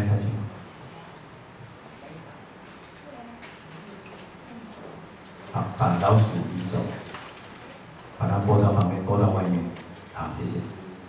下去吗？好，把老鼠移走，把它拨到旁边，拨到外面。好，谢谢。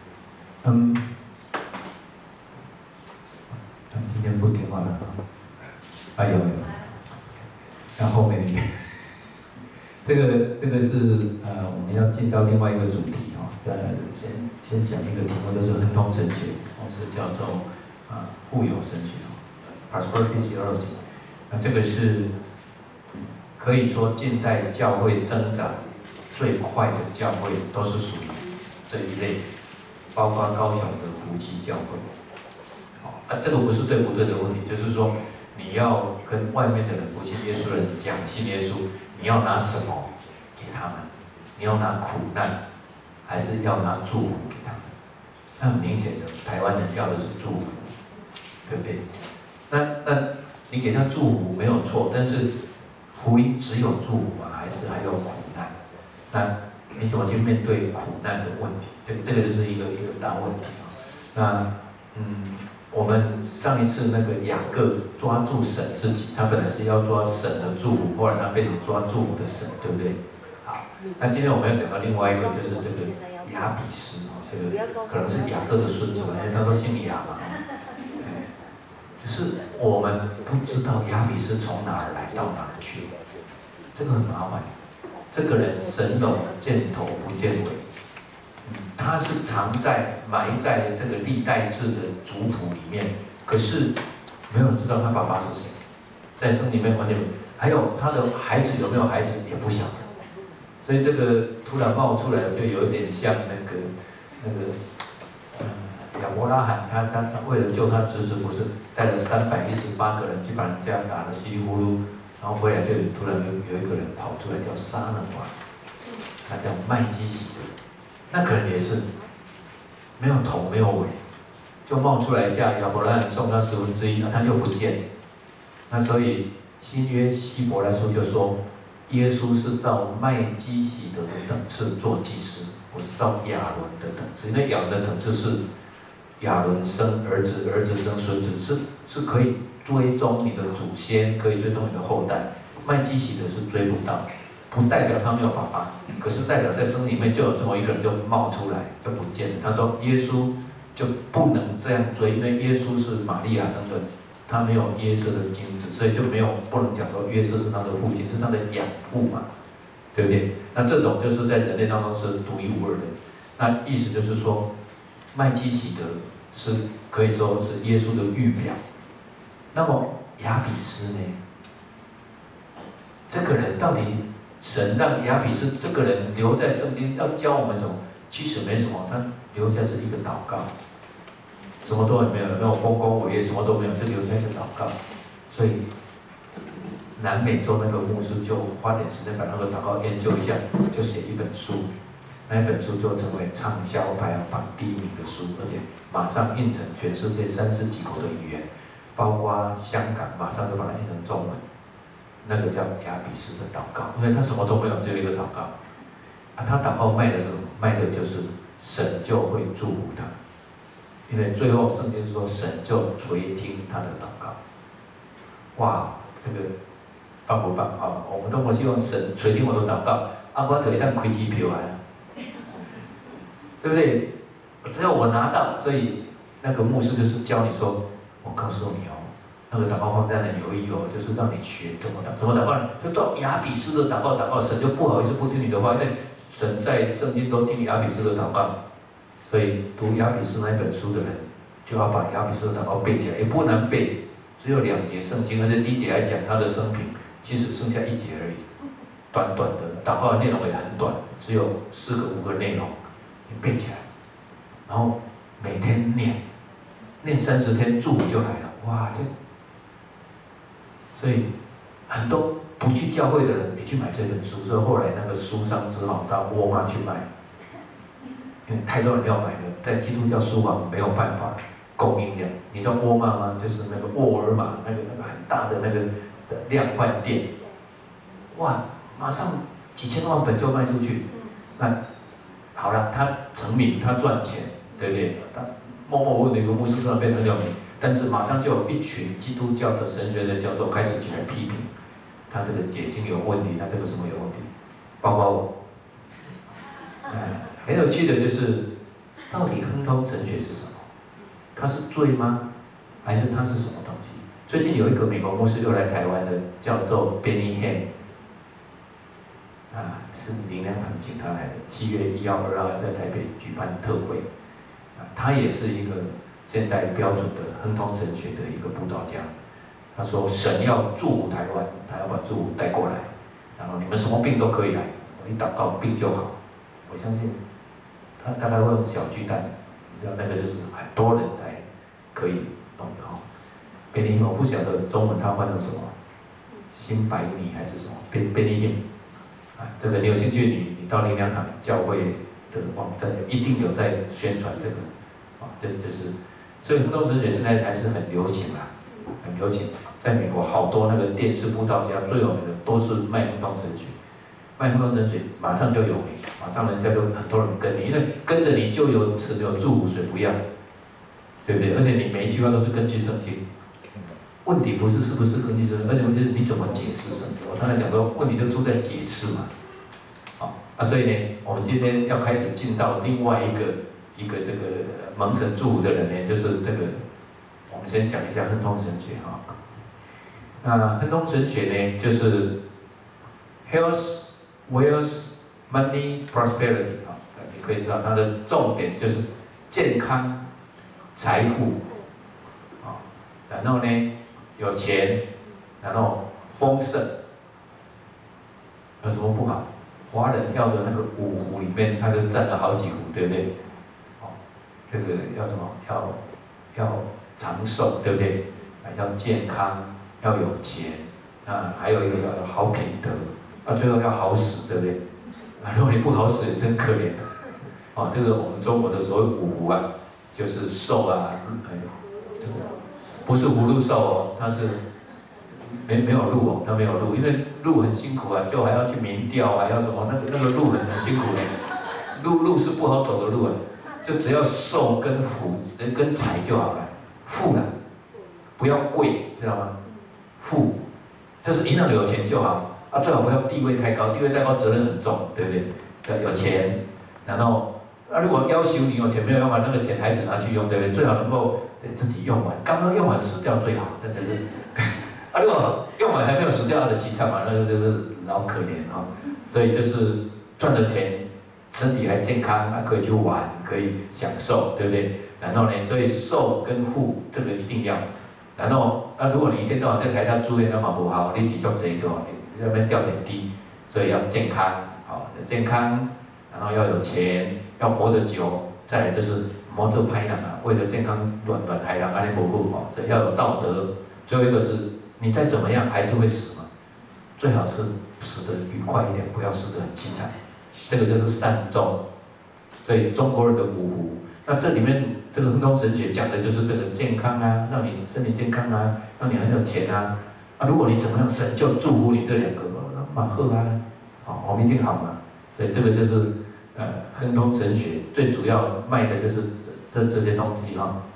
今天不听话了。还有没有？那后面一点。这个是我们要进到另外一个主题哦。先讲一个题目，就是恒通神学，是叫做互有神学（Parspeciology）。那这个是可以说近代教会增长最快的教会，都是属于这一类，包括高雄的夫妻教会。这个不是对不对的问题，就是说你要跟外面的人不信耶稣的人讲信耶稣，你要拿什么给他们？你要拿苦难，还是要拿祝福给他们？那很明显的，台湾人要的是祝福，对不对？那你给他祝福没有错，但是福音只有祝福吗？还是还有苦难？那你怎么去面对苦难的问题？这个就是一个大问题啊。那我们上一次那个雅各抓住神自己，他本来是要抓神的祝福，后来他变成抓祝福的神，对不对？好，那今天我们要讲到另外一个，就是这个雅比斯啊，这个可能是雅各的孙子吧，因为他都姓雅嘛。只是我们不知道雅比斯从哪儿来到哪儿去，这个很麻烦。这个人神勇见头不见尾。他是埋在这个历代志的族谱里面，可是没有人知道他爸爸是谁，在圣经里面完全没有，还有他的孩子有没有孩子也不晓得，所以这个突然冒出来，就有点像亚伯拉罕，他为了救他侄子，不是带了318个人去把人家打得稀里糊涂，然后回来就突然有一个人跑出来叫撒冷王，他叫麦基洗德。那个人也是没有头没有尾，就冒出来下亚伯拉罕送他1/10，他又不见。那所以新约希伯来书就说，耶稣是照麦基洗德的等次做祭司，不是照亚伦的等次，因为亚伦的等次是亚伦生儿子，儿子生孙子，是可以追踪你的祖先，可以追踪你的后代。麦基洗德是追不到。不代表他没有爸爸，可是代表在生里面就有这么一个人就冒出来，就不见了。他说耶稣就不能这样追，因为耶稣是玛利亚生的，他没有耶稣的精子，所以就不能讲说耶稣是他的父亲，是他的养父嘛，对不对？那这种就是在人类当中是独一无二的。那意思就是说，麦基洗德是可以说是耶稣的预表。那么雅比斯呢？这个人到底？神让雅比斯这个人留在圣经，要教我们什么？其实没什么，他留下是一个祷告，什么都没有，没有丰功伟业，什么都没有，就留下一个祷告。所以南美洲那个牧师就花点时间把那个祷告研究一下，就写一本书，那一本书就成为畅销排行榜第1名的书，而且马上印成全世界30几国的语言，包括香港，马上就把它印成中文。那个叫雅比斯的祷告，因为他什么都没有，只有一个祷告。他祷告卖的是什么？卖的就是神就会祝福他，因为最后圣经说神就垂听他的祷告。哇，这个棒不棒啊？我们都不希望神垂听我的祷告，我就会当开机票啊，对不对？只要我拿到，所以那个牧师就是教你说，我告诉你哦。那个祷告方在那有一有，就是让你学怎么祷告，就照雅比斯的祷告，神就不好意思不听你的话，因为神在圣经都听雅比斯的祷告，所以读雅比斯那本书的人就要把雅比斯的祷告背起来，也不难背，只有2节圣经，而且第1节还讲他的生平，其实剩下1节而已，短短的祷告的内容也很短，只有4个5个内容，你背起来，然后每天念30天，祝福就来了，哇，所以很多不去教会的人也去买这本书，所以后来那个书商只好到沃尔玛去卖，因为太多人要买了，在基督教书房没有办法供应量。你知道沃尔玛吗？就是那个沃尔玛那个很大的那个量贩店，哇，马上几千万本就卖出去。那好了，他成名，他赚钱，对不对？他默默无闻的一个牧师突然变得很有名，但是马上就有一群基督教的神学的教授开始起来批评他这个解经有问题，他这个什么有问题，包括我。很有趣的就是，到底亨通神学是什么？它是罪吗？还是它是什么东西？最近有一个美国牧师又来台湾的，叫做 Benny Hinn， 是灵粮堂请他来的，7月1号、2号在台北举办特会，他也是一个现代标准的亨通神学的一个布道家。他说神要祝福台湾，他要把祝福带过来，然后你们什么病都可以来，我一祷告病就好。我相信他大概会用小巨蛋，你知道那个就是很多人才可以懂的哈。便利我不晓得中文他换成什么，新白米还是什么便利店，这个你有兴趣你到灵粮堂教会的网站一定有在宣传这个，这是，所以亨通神学现在还是很流行啦，很流行。在美国好多那个电视布道家最有名的都是卖亨通神学。卖亨通神学马上就有名，马上人家就很多人跟你，因为跟着你就有祝福，谁不要？对不对？而且你每一句话都是根据圣经。问题不是是不是根据圣经，而且问题是你怎么解释圣经。我刚才讲说，问题就出在解释嘛。所以呢，我们今天要开始进到另外一个这个蒙神祝福的人呢，就是这个，我们先讲一下亨通神学哈。那亨通神学呢，就是 health、wealth、money、prosperity 你可以知道它的重点就是健康、财富，然后呢有钱，然后丰盛，有什么不好？华人要的那个五福里面，它就占了好几福，对不对？这个要什么？要长寿，对不对？要健康，要有钱，还有一个要有好品德，最后要好死，对不对？如果你不好死，也是很可怜的。这个我们中国的所谓五福啊，就是寿啊，不是福禄寿哦，它是没有禄哦，它没有禄，因为禄很辛苦啊，就还要去民调，还要什么，那个路很辛苦的，路是不好走的路啊，就只要寿跟福跟财就好了，富了，不要贵，知道吗？富，就是银行有钱就好最好不要地位太高，地位太高责任很重，对不对？有钱，然后如果要求你有钱没有用完，那个钱孩子拿去用，对不对？最好能够自己用完，刚刚用完死掉最好，真的是。如果用完还没有死掉，他的凄惨嘛，那个就是老可怜所以就是赚了钱，身体还健康，还可以去玩，可以享受，对不对？然后呢，所以寿跟富这个一定要。然后如果你一天到晚在台大住院，那么不好，你体重这一个要不然掉点低，所以要健康，健康，然后要有钱，要活得久，再来就是摩托拍人为了健康乱害人安尼不好这要有道德。最后一个是。你再怎么样还是会死嘛，最好是死得愉快一点，不要死得很凄惨。这个就是善终，所以中国人的五福。那这里面这个亨通神学讲的就是这个健康啊，让你身体健康啊，让你很有钱啊。如果你怎么样，神就祝福你这两个，那蛮好啊，我们一定好嘛。所以这个就是亨通神学最主要卖的就是这些东西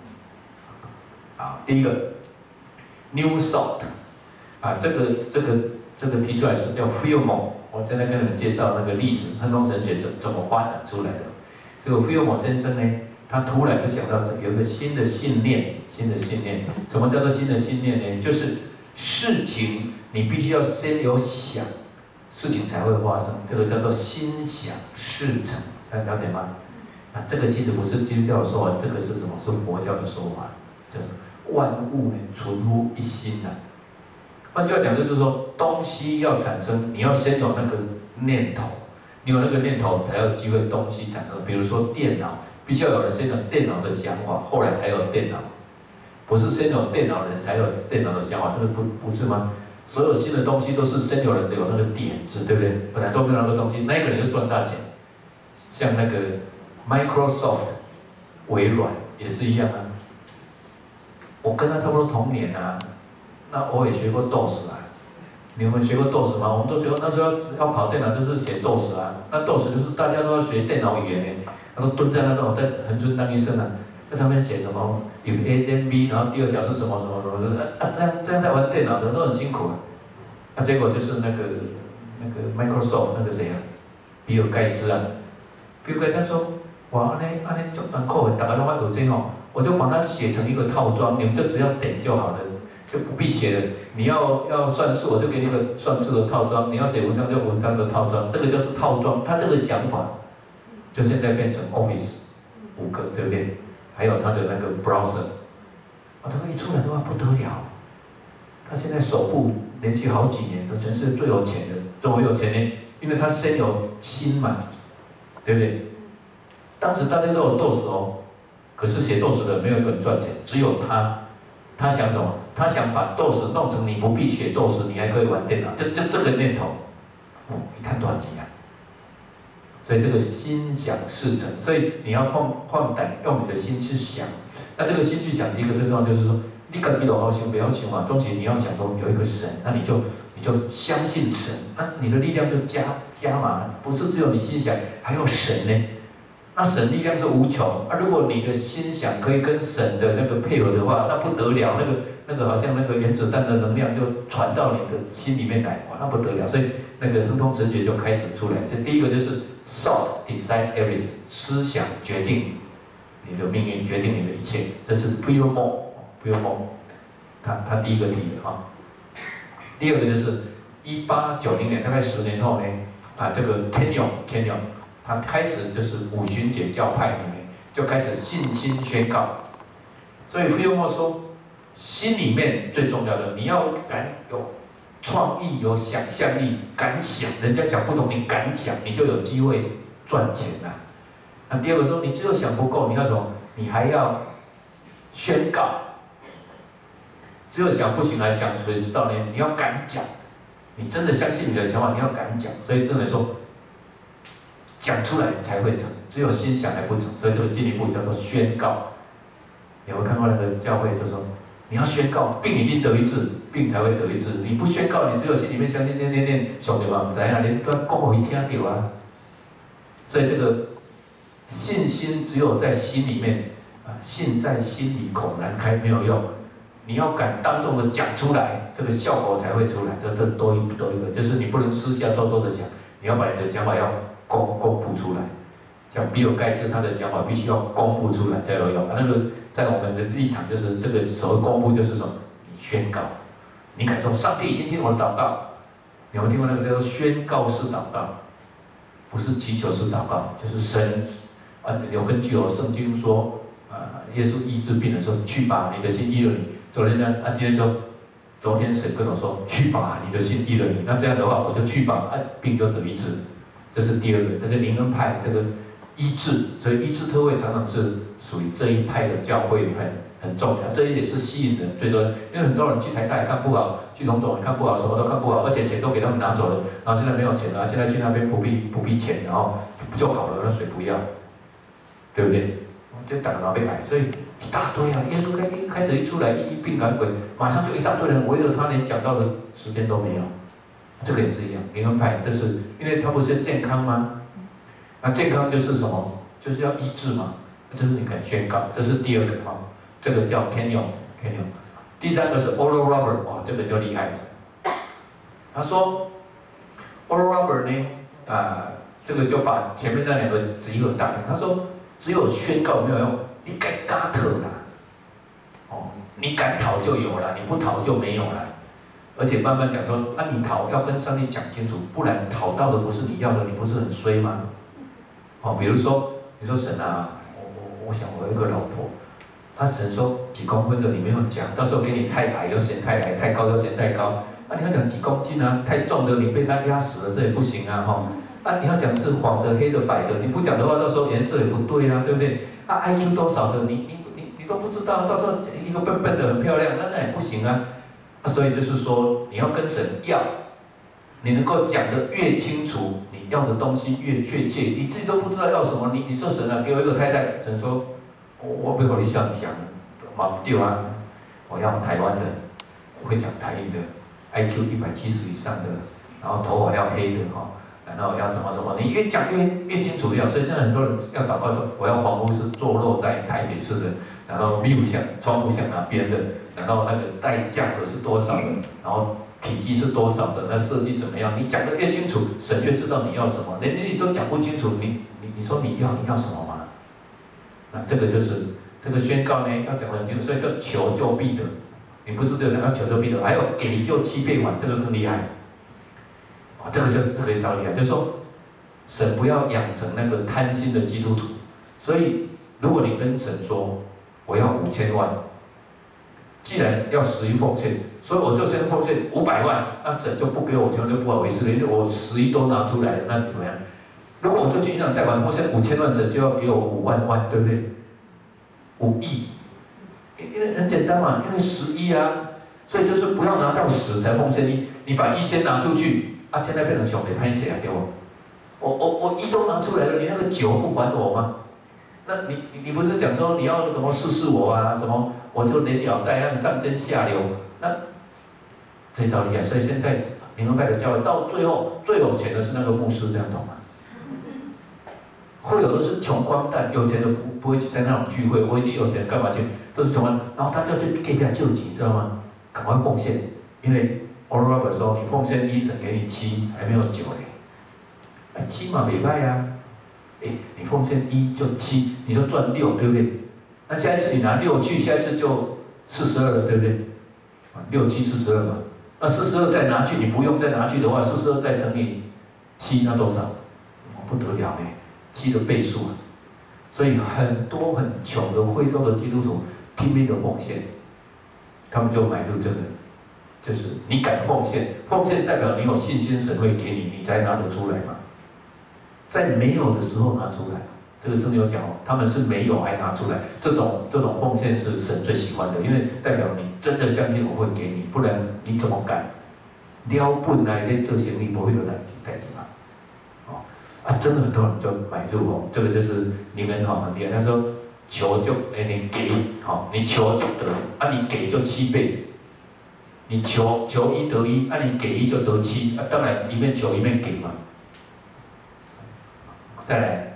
第一个。New Thought， 这个提出来是叫 Fillmore， 我现在跟你们介绍那个历史，亨通神学怎么发展出来的。这个 Fillmore 先生呢，他突然就想到有一个新的信念。什么叫做新的信念呢？就是事情你必须要先有想，事情才会发生。这个叫做心想事成，大家了解吗？这个其实不是基督教的说法，这个是什么？是佛教的说法，就是。万物呢，存乎一心换句话讲，就是说，东西要产生，你要先有那个念头，你有那个念头，才有机会东西产生。比如说电脑，必须要有人先有电脑的想法，后来才有电脑，不是先有电脑人才有电脑的想法，这个不是吗？所有新的东西都是先有人有那个点子，对不对？本来都没有那个东西，那个人就赚大钱。像那个 Microsoft， 微软也是一样啊。我跟他差不多同年那我也学过 DOS 你们学过 DOS 吗？我们都学过，那时候要跑电脑就是写 DOS 那 DOS 就是大家都要学电脑语言他都蹲在那种在恒春当医生在上面写什么有 A 跟 B， 然后第二条是什么什么什么的啊，这样在玩电脑的都很辛苦啊。结果就是那个 Microsoft 那个谁啊，比尔盖茨啊，比尔盖茨他说，哇，安尼足难扣的，大家拢爱读这吼，我就把它写成一个套装，你们就只要点就好了。就不必写了。你要算数，我就给你个算数的套装；你要写文章，就文章的套装。这个就是套装。他这个想法，就现在变成 Office 5个，对不对？还有他的那个 Browser， 啊，这个一出来的话不得了。他现在首富，连续好几年都全世界最有钱的。怎么有钱呢？因为他先有心嘛，对不对？当时大家都有 DOS 哦，可是写 DOS 的没有一个人赚钱，只有他。他想什么？他想把 DOS 弄成你不必写 DOS， 你还可以玩电脑，这个念头，哦，你看多少集啊？所以这个心想事成，所以你要放胆用你的心去想。那这个心去想，一个最重要就是说，你自己好好想，不要想嘛。终其你要想说有一个神，那你就相信神，那你的力量就加码，不是只有你心想，还有神呢。那神力量是无穷啊！如果你的心想可以跟神的那个配合的话，那不得了，那个好像那个原子弹的能量就传到你的心里面来，哇，那不得了！所以那个亨通神学就开始出来。这第一个就是 thought decide everything， 思想决定你的命运，决定你的一切，这是 pure more，他第一个提的哈。第二个就是1890年，大概10年后呢，啊，这个 Kenyon。他开始就是五旬节教派里面就开始信心宣告，所以菲尔莫说，心里面最重要的，你要敢有创意、有想象力，敢想，人家想不懂，你敢想，你就有机会赚钱啦。那第二个说，你只有想不够，你要什么？你还要宣告，只有想不行还想谁知道呢？你要敢讲，你真的相信你的想法，你要敢讲。所以认为说，讲出来才会成，只有心想还不成，所以这个进一步叫做宣告。你有没有看过那个教会就说，你要宣告，病已经得医治，病才会得医治。你不宣告，你只有心里面相信，念，想对吧？不知道，连都讲会听到啊。所以这个信心只有在心里面啊，信在心里口难开，没有用。你要敢当众的讲出来，这个效果才会出来。这多一个，就是你不能私下偷偷的想，你要把你的想法要公布出来，像比尔盖茨他的想法必须要公布出来才有用。那个在我们的立场就是这个所谓公布就是说，你宣告，你敢说上帝已经听我的祷告。有没有听过那个叫做宣告式祷告？不是祈求式祷告，就是神啊，有根据有圣经说啊，耶稣医治病人说去吧，你的心医了你。昨天呢啊，今天说，昨天神跟我说去吧，你的心医了你。那这样的话我就去吧，啊，病就得医治。这是第二个，这个灵恩派这个医治，所以医治特会常常是属于这一派的教会很重要，这也是吸引人最多。因为很多人去台大也看不好，去龙总也看不好，什么都看不好，而且钱都给他们拿走了，然后现在没有钱了，现在去那边不必钱，然后就好了，那水不要，对不对？就打个被癌，所以一大堆啊！耶稣开始一出来医病赶鬼，马上就一大堆人围着他，连讲道的时间都没有。这个也是一样，灵恩派就是因为它不是健康吗？那健康就是什么？就是要医治嘛，就是你敢宣告，这是第二个哈，这个叫 Kenyon。第三个是 Oral Roberts， 哇，这个就厉害了。他说 Oral Roberts 呢，这个就把前面那两个集合大成。他说只有宣告没有用，你敢嘎特啦，哦，你敢讨就有了，你不讨就没有了。而且慢慢讲说，你讨要跟上帝讲清楚，不然讨到的不是你要的，你不是很衰吗？哦，比如说，你说神啊，我想我有一个老婆，神说几公分的你没有讲，到时候给你太矮又嫌太矮，太高又嫌太高，你要讲几公斤啊，太重的你被他压死了，这也不行啊，你要讲是黄的、黑的、白的，你不讲的话，到时候颜色也不对啊，对不对？IQ 多少的你都不知道，到时候一个笨笨的很漂亮，那也不行啊。所以就是说，你要跟神要，你能够讲得越清楚，你要的东西越确切。你自己都不知道要什么，你说神啊，给我一个太太，神说，我不和你想，对啊，我要台湾的，会讲台语的 ，IQ 170以上的，然后头发要黑的然后要怎么怎么，你越讲越清楚越好。所以现在很多人要祷告说，我要房屋是坐落在台北市的，然后view向窗户向哪边的，然后那个带价格是多少的，然后体积是多少的，那设计怎么样？你讲得越清楚，神越知道你要什么。连你都讲不清楚，你说你要什么吗？那这个就是这个宣告呢，要讲得很清楚，所以叫求就必得。你不是只有讲要求就必得，还有给就7倍还，这个更厉害。这个也超厉害，就是说，神不要养成那个贪心的基督徒。所以，如果你跟神说我要5000万，既然要10亿奉献，所以我就先奉献500万，那神就不给我5000万就不好意思了，因为我10亿都拿出来了，那怎么样？如果我就去银行贷款奉献5000万，神就要给我5万万，对不对？5亿，因为很简单嘛，因为10亿啊，所以就是不要拿到10才奉献1，你把1先拿出去。现在变成兄弟拍谁啊？给我，我1都拿出来了，你那个9不还我吗？那你不是讲说你要怎么试试我啊？什么我就连咬带按上尖下流，那这招厉害。所以现在明门派的教会到最后最有钱的是那个牧师，这样懂吗？会有的是穷光蛋，有钱的不会去参加那种聚会，我已经有钱干嘛去？都是穷光蛋，然后他就去给人家救济，知道吗？赶快奉献，因为。Oral Roberts 说：“你奉献1，神给你7，还没有9嘞。7嘛没败啊，你奉献1就7，你就赚6，对不对？那下一次你拿6去，下一次就42了，对不对？6、7、42嘛。那42再拿去，你不用再拿去的话，42再乘以7，那多少？不得了嘞，7的倍数啊！所以很多很穷的徽州的基督徒拼命的奉献，他们就买入这个。”就是你敢奉献，奉献代表你有信心，神会给你，你才拿得出来嘛。在没有的时候拿出来，这个圣经有讲哦，他们是没有还拿出来，这种奉献是神最喜欢的，因为代表你真的相信我会给你，不然你怎么敢？撩本来咧做生意不会有代志嘛。真的很多人就买入哦，这个就是你们很厉害。他说求就你给你求就得你给就7倍。你求1得1，你给1就得7，当然一面求一面给嘛。再来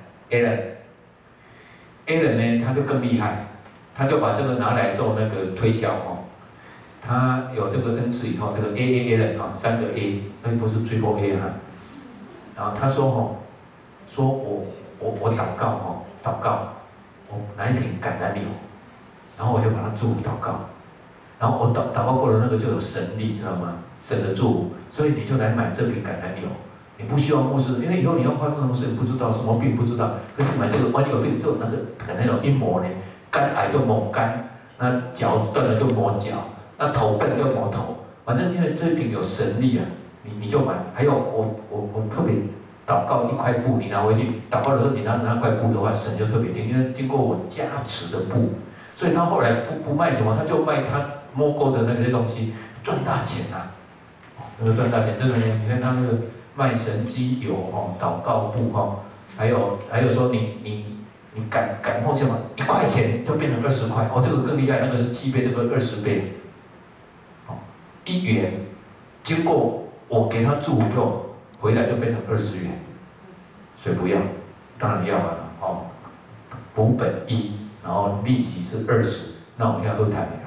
Alan 呢，他就更厉害，他就把这个拿来做那个推销哦。他有这个恩赐以后，这个 Alan 3个 A， 所以不是 Triple A 哈。然后他说说我祷告我拿一瓶橄榄油，然后我就把它祝福祷告。然后我祷告过了那个就有神力，知道吗？神的祝福，所以你就来买这瓶橄榄油，你不需要牧师，因为以后你要发生什么事，你不知道什么病不知道，可是买这个万一有病就那个橄榄油一抹呢，肝癌就抹肝，那脚断了就抹脚，那头断就抹头，反正因为这一瓶有神力啊，你就买。还有我特别祷告1块布，你拿回去祷告的时候，你拿那块布的话，神就特别听，因为经过我加持的布，所以他后来不卖什么，他就卖他。摸过的那些东西赚大钱啊！那个赚大钱，真的，你看他那个卖神机油祷告布还有说你敢奉献吗？1块钱就变成20块，这个更厉害，那个是7倍，这个20倍。1元经过我给他祝福后，回来就变成20元，所以不要，当然要了股本1，然后利息是20，那我们要喝谈了。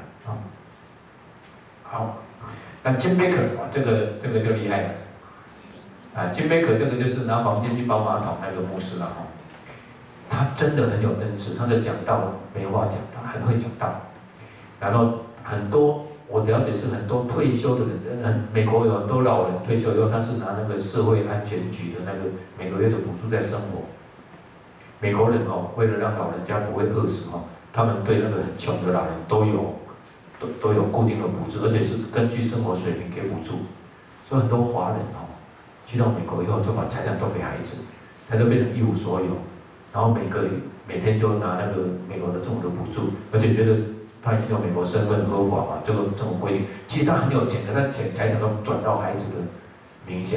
好，那金贝克这个就厉害了，金贝克这个就是拿房间去包马桶那个牧师了他真的很有恩赐，他的讲道没话讲，他很会讲道。然后很多我了解是很多退休的人，美国有很多老人退休以后，他是拿那个社会安全局的那个每个月的补助在生活。美国人为了让老人家不会饿死他们对那个很穷的老人都有固定的补助，而且是根据生活水平给补助。所以很多华人去到美国以后，就把财产都给孩子，他就变成一无所有。然后每天就拿那个美国的政府的补助，而且觉得他已经有美国身份合法嘛，这个政府规定，其实他很有钱的，但财产都转到孩子的名下。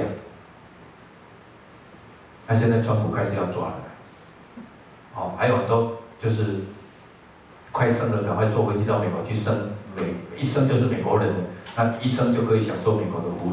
那现在川普开始要抓了，还有很多就是快生了，赶快坐飞机到美国去生。一生就是美国人，他一生就可以享受美国的福利。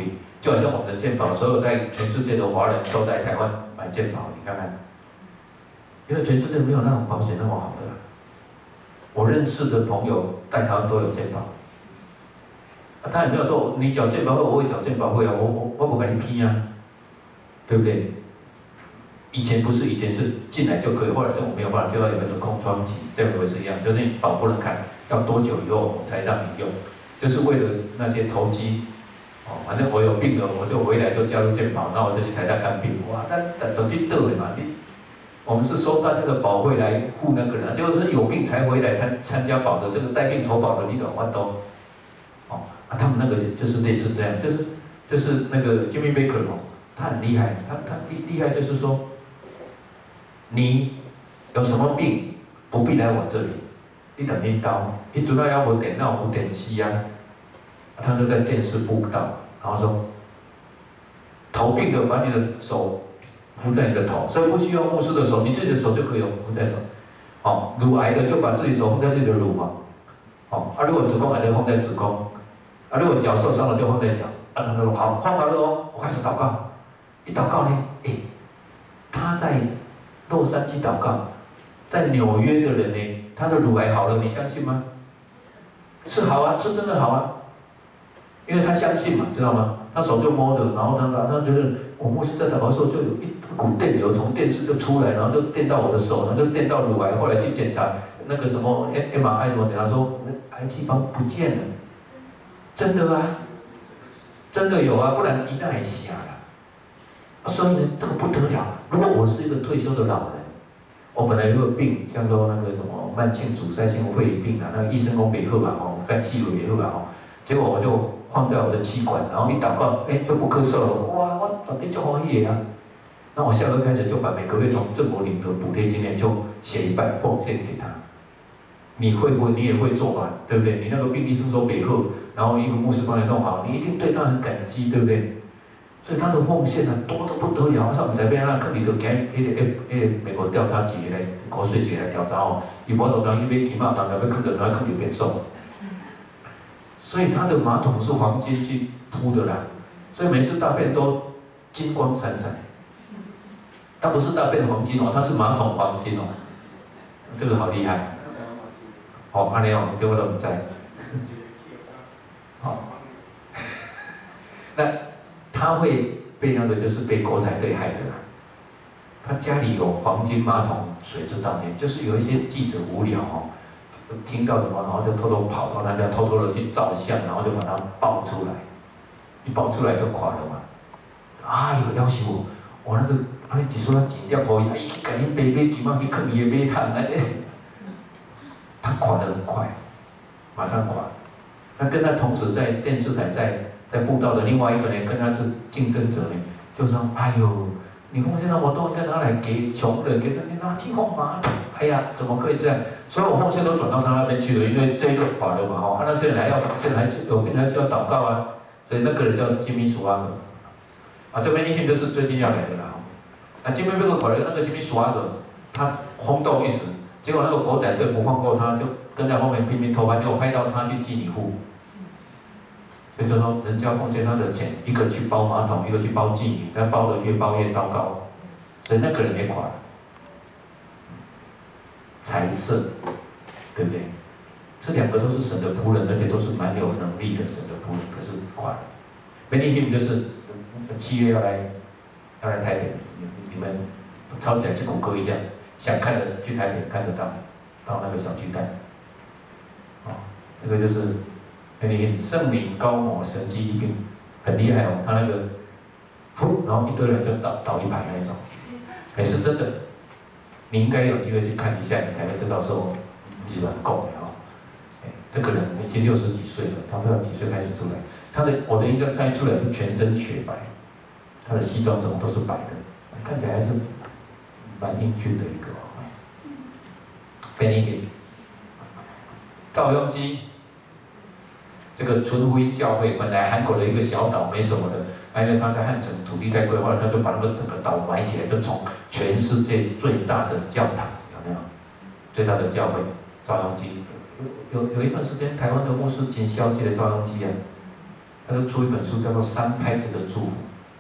就好像我们的健保，所有在全世界的华人都在台湾买健保，你看看，因为全世界没有那种保险那么好的。我认识的朋友在台湾都有健保，他也没有说你缴健保费，我会缴健保费啊，我不给你批啊，对不对？以前不是，以前是进来就可以，后来政府没有办法，就要有一个空窗期，这回是一样，就是你保不能开，要多久以后才让你用，就是为了那些投机。哦，反正我有病了，我就回来就加入健保，那我就去台大看病。哇，但都去倒的嘛，我们是收大家的保费来付那个人，结果是有病才回来参加保的，这个带病投保的你懂吗？都，哦，啊，他们那个就是类似这样，就是那个 Jimmy Baker 哦，他很厉害，他厉害就是说，你有什么病不必来我这里，你等你刀，你主要要我点那我点西啊。他就在电视布道，然后说，头病的把你的手敷在你的头，所以不需要牧师的手，你自己的手就可以敷在手。哦，乳癌的就把自己手放在自己的乳房，哦，啊，如果子宫癌的放在子宫，啊，如果脚受伤了就放在脚。啊，他说好，放好了哦，我开始祷告。一祷告呢，他在洛杉矶祷告，在纽约的人呢，他的乳癌好了，你相信吗？是好啊，是真的好啊。因为他相信嘛，知道吗？他手就摸着，然后他觉得我牧师在祷告的时候，就有一股电流从电视就出来，然后就电到我的手，然后就电到乳癌。后来去检查那个什么 MRI 什么检查说癌细胞不见了，真的啊，真的有啊，不然一那也瞎了。所以呢，这个不得了。如果我是一个退休的老人，我本来有个病，像说那个什么慢性阻塞性肺病啊，那个医生讲没好啊，哦，该细了没好啊，哦，结果我就放在我的气管，然后一祷告，就不咳嗽了。哇，我昨天就欢喜啊！那我下个月开始就把每个月从政府领的补贴金呢，就写一半奉献给他。你会不会？你也会做吧，对不对？你那个病医生说没好，然后一个牧师帮你弄好，你一定对他很感激，对不对？所以他的奉献呢，多得不得了。上唔知边啊，肯定就惊美国调查局来国税局来调查哦，伊无就讲伊买起码人要去到他去变瘦。所以他的马桶是黄金去铺的啦，所以每次大便都金光闪闪。它不是大便黄金哦，它是马桶黄金哦，这个好厉害。好，安尼哦，这我都唔知。好，那他会被那个就是被狗仔队害的啦。他家里有黄金马桶，谁知道呢？就是有一些记者无聊哦。听到什么，然后就偷偷跑到他家，偷偷的去照相，然后就把它爆出来，一爆出来就垮了嘛。哎呦，要死我那个，一说他剪掉可以，去赶紧买金嘛去啃伊的马桶，他垮得很快，马上垮。那跟他同时在电视台在布道的另外一个人，跟他是竞争者呢，就说：哎呦，你奉献那么多，应该拿来给穷人，给你拿去放马桶。哎呀，怎么可以这样？所有奉献都转到他那边去了，因为这个垮了嘛，哦，那些人现在还是有病，还是要祷告啊。所以那个人叫吉米苏阿格，啊，这边一听就是最近要来的啦。那吉米这个垮了，那个吉米苏阿格，他轰动一时，结果那个狗仔队不放过他，就跟在后面拼命偷拍，结果拍到他去寄你户。所以就说，人家奉献他的钱，一个去包马桶，一个去包妓女，他包的越包越糟糕，所以那个人也垮了。财色，对不对？这两个都是神的仆人，而且都是蛮有能力的神的仆人，可是垮了。Benny Hinn 就是7月要来台北，你们抄起来去谷歌一下，想看的去台北看得到那个小巨蛋。这个就是 Benny Hinn 圣灵高抹神迹异病，很厉害哦。他那个，然后一堆人就倒一排那一种，也是真的。你应该有机会去看一下，你才会知道说基本够了哦。这个人已经60几岁了，他不知道几岁开始出来。我的印象他一出来就全身雪白，他的西装什么都是白的，看起来还是蛮英俊的一个。Benny Hinn，赵雍基，这个纯福音教会本来韩国的一个小岛没什么的。因为他在汉城土地在规划，他就把那个整个岛埋起来，就从全世界最大的教堂有没有？最大的教会，赵雍基，有一段时间台湾的牧师仅消极的赵雍基啊， 他就出一本书叫做《三拍子的祝福》，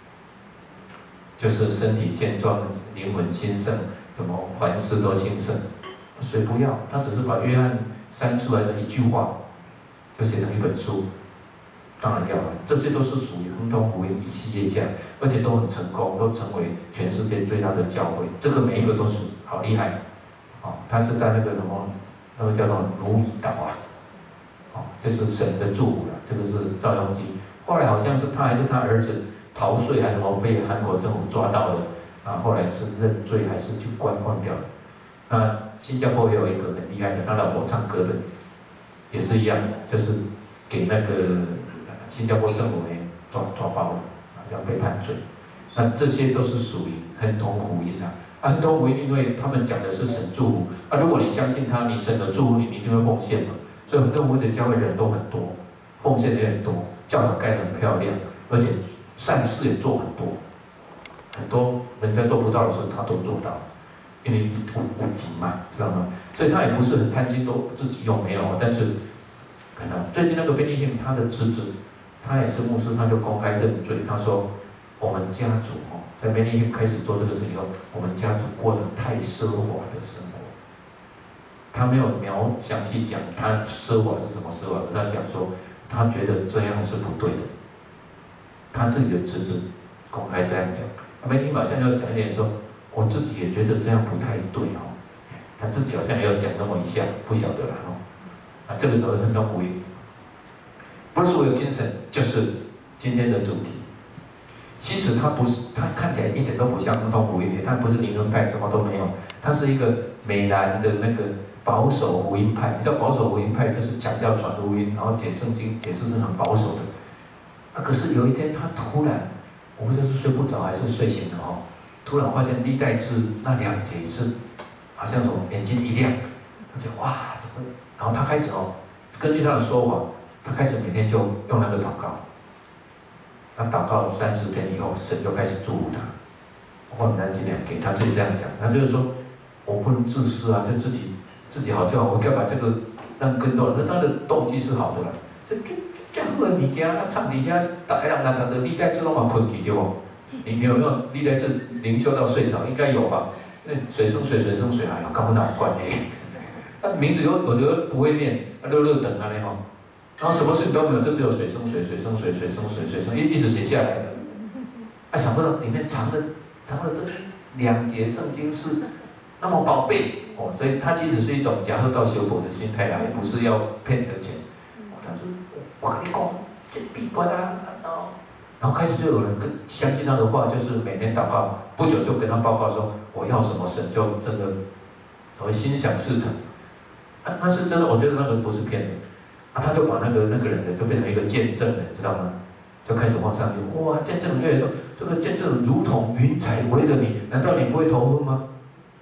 就是身体健壮、灵魂兴盛，什么凡事都兴盛。谁不要？他只是把约翰3出来的一句话，就写成一本书。当然要了，这些都是属于亨通福音一系列下，而且都很成功，都成为全世界最大的教会。这个每一个都是好厉害，他是在那个什么，那个叫做奴役岛啊，这是神的祝福了。这个是赵鞅基，后来好像是他还是他儿子逃税还是什么被韩国政府抓到的，后来是认罪还是去关放掉了。那新加坡也有一个很厉害的，他老婆唱歌的，也是一样，就是给那个新加坡政府抓包了，要被判罪。那这些都是属于亨通福音啊。亨通福音，因为他们讲的是神祝福如果你相信他，你神的祝福你一定会奉献嘛。所以亨通福音的教会人都很多，奉献也很多，教堂盖得很漂亮，而且善事也做很多，很多人家做不到的事他都做到。因为无极嘛，知道吗？所以他也不是很贪心，都自己用没有。但是，看到最近那个贝利逊，他的侄子，他也是牧师，他就公开认罪，他说我们家族在贝利逊开始做这个事以后，我们家族过得太奢华的生活。他没有详细讲他奢华是怎么奢华的，他讲说他觉得这样是不对的。他自己的侄子公开这样讲，贝利逊好像要讲一点说。我自己也觉得这样不太对他自己好像也要讲那么一下，不晓得了这个时候亨通福音，不是所有精神，就是今天的主题。其实它不是，它看起来一点都不像亨通福音，它不是灵恩派，什么都没有，它是一个美兰的那个保守福音派。你知道保守福音派就是强调传福音，然后解圣经，解释是很保守的。可是有一天他突然，我不知道是睡不着还是睡醒了突然发现历代志那2节是，好像什么眼睛一亮，他就哇，怎么？然后他开始根据他的说法，他开始每天就用那个祷告。他祷告30天以后，神就开始祝福他。我很难尽量给他自己这样讲，他就是说，我不能自私就自己好就好，我要把这个让更多人。那他的动机是好的啦，这好的物件，唱底下大家人拿的历代志拢嘛困去对不？你有没有历代志灵修到睡着？应该有吧？那水生水，水生水，哎呀，跟我哪有关系？那名字有的不会念，乐等然后什么事情都没有，就只有水生水，水生水，水生水，水生一直写下来的。想不到里面藏了这2节圣经是那么宝贝所以它其实是一种假后道修补的心态也不是要骗你的钱。他说我跟你讲，这比不然后开始就有人相信他的话，就是每天祷告，不久就跟他报告说我要什么，神就真的所谓心想事成。那是真的，我觉得那个不是骗的。他就把那个人就变成一个见证人，知道吗？就开始往上去，哇，见证人越来越多，这个见证人如同云彩围着你，难道你不会头昏吗？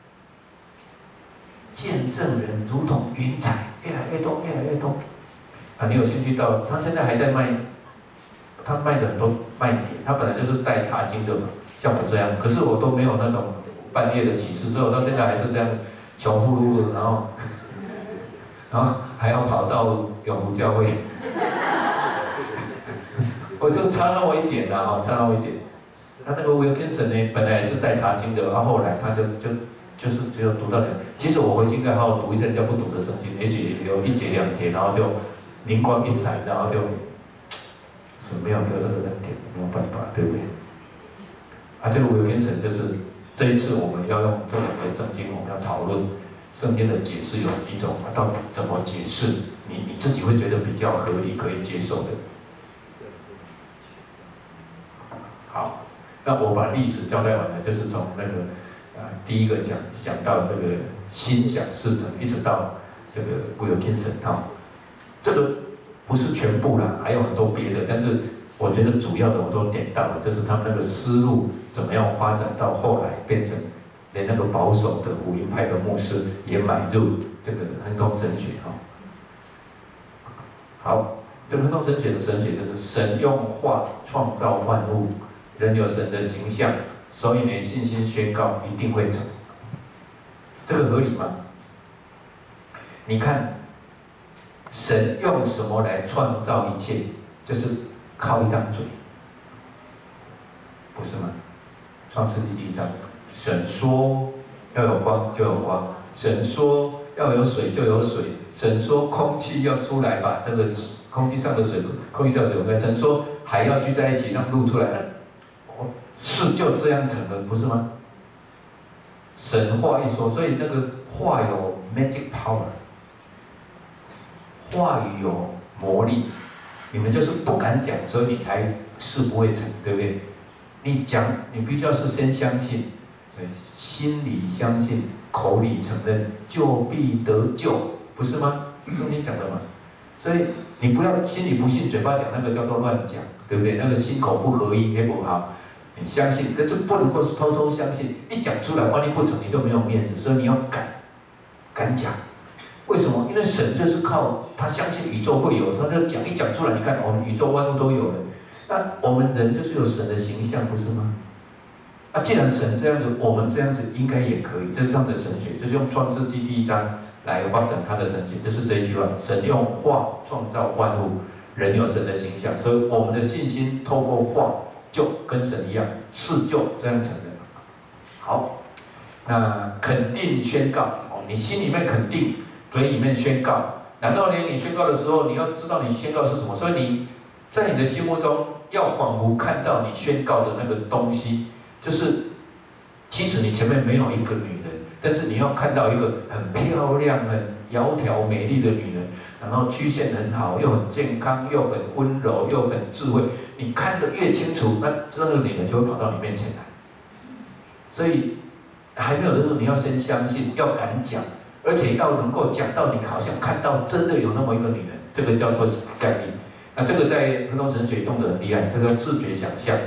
见证人如同云彩，越来越多，越来越多。你有兴趣到他现在还在卖，他卖的很多卖点，他本来就是带茶经的嘛，像我这样，可是我都没有那种半夜的启示，所以我到现在还是这样穷乎乎的，然后还要跑到永福教会，我就差那么一点差那么一点。他那个 Wilkinson 呢，本来也是带茶经的，后来他就是只有读到2。其实我回去应该好好读一下人家不读的圣经，也许有1节2节，然后就灵光一闪，然后就神没有得这个恩典，没有办法，对不对？这个 Wilkinson 就是这一次我们要用这2节圣经，我们要讨论圣经的解释有几种，到底怎么解释，你自己会觉得比较合理可以接受的。好，那我把历史交代完了，就是从那个第一个讲到这个心想事成，一直到这个Wilkinson这个不是全部啦，还有很多别的，但是我觉得主要的我都点到了，就是他们那个思路怎么样发展到后来变成连那个保守的福音派的牧师也买入这个亨通神学好，这个亨通神学的神学就是神用话创造万物，人有神的形象，所以呢信心宣告一定会成。这个合理吗？你看，神用什么来创造一切？就是靠一张嘴，不是吗？创世纪1章，神说要有光就有光，神说要有水就有水，神说空气要出来把这个空气上的水，空气上的水分，神说海要聚在一起让露出来了，事就这样成了，不是吗？神话一说，所以那个话有 magic power， 话语有魔力。你们就是不敢讲，所以你才事不会成，对不对？你讲，你必须要是先相信，所以心里相信，口里承认，就必得救，不是吗？圣经讲的嘛。所以你不要心里不信，嘴巴讲那个叫做乱讲，对不对？那个心口不合一，也不好。你相信，但是不能够是偷偷相信，一讲出来，万一不成，你就没有面子，所以你要敢讲。为什么？因为神就是靠他相信宇宙会有，他就讲一讲出来，你看我们宇宙万物都有了。那我们人就是有神的形象，不是吗？那既然神这样子，我们这样子应该也可以。这是他的神学，就是用创世纪1章来发展他的神学，就是这一句话：神用话创造万物，人有神的形象，所以我们的信心透过话就跟神一样，是就这样成的。好，那肯定宣告，你心里面肯定。嘴里面宣告，难道连你宣告的时候，你要知道你宣告是什么？所以你在你的心目中要仿佛看到你宣告的那个东西，就是其实你前面没有一个女人，但是你要看到一个很漂亮、很窈窕美丽的女人，然后曲线很好，又很健康，又很温柔，又很智慧。你看得越清楚，那个女人就会跑到你面前来。所以还没有的时候，你要先相信，要敢讲。而且要能够讲到你好像看到真的有那么一个女人，这个叫做概念。那这个在很多神学用得很厉害，这个视觉想象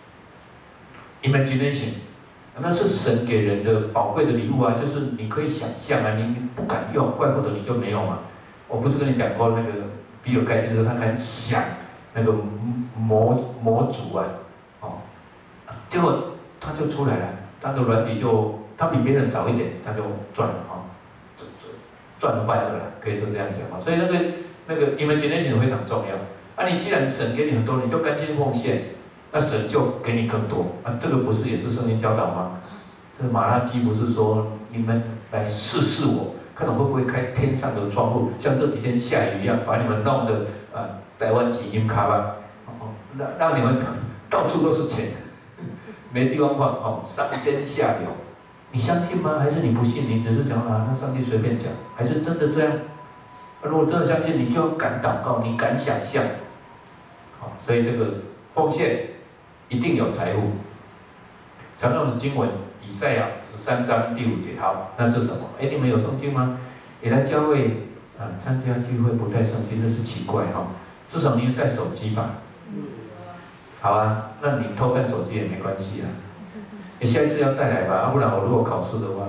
（imagination）， 那是神给人的宝贵的礼物啊，就是你可以想象啊，你不敢用，怪不得你就没有嘛。我不是跟你讲过那个比尔盖茨说他敢想那个模组啊，结果他就出来了，他的软体他比别人早一点，他就赚了赚坏了啦，可以说这样讲嘛。所以那个 imagination 非常重要。你既然神给你很多，你就甘心奉献，那神就给你更多。这个不是也是圣经教导吗？这个马拉基不是说你们来试试我，看我会不会开天上的窗户，像这几天下雨一样，把你们弄得台湾几音卡吧，让你们到处都是钱，没地方放上尖下流。你相信吗？还是你不信？你只是讲那上帝随便讲，还是真的这样？如果真的相信，你就敢祷告，你敢想象。所以这个奉献一定有财物。常用的经文，以赛亚13章第5节。好，那是什么？你们有圣经吗？你来教会参加聚会不带圣经，这是奇怪至少你带手机吧。好啊，那你偷看手机也没关系啊。你下一次要带来吧，不然我如果考试的话。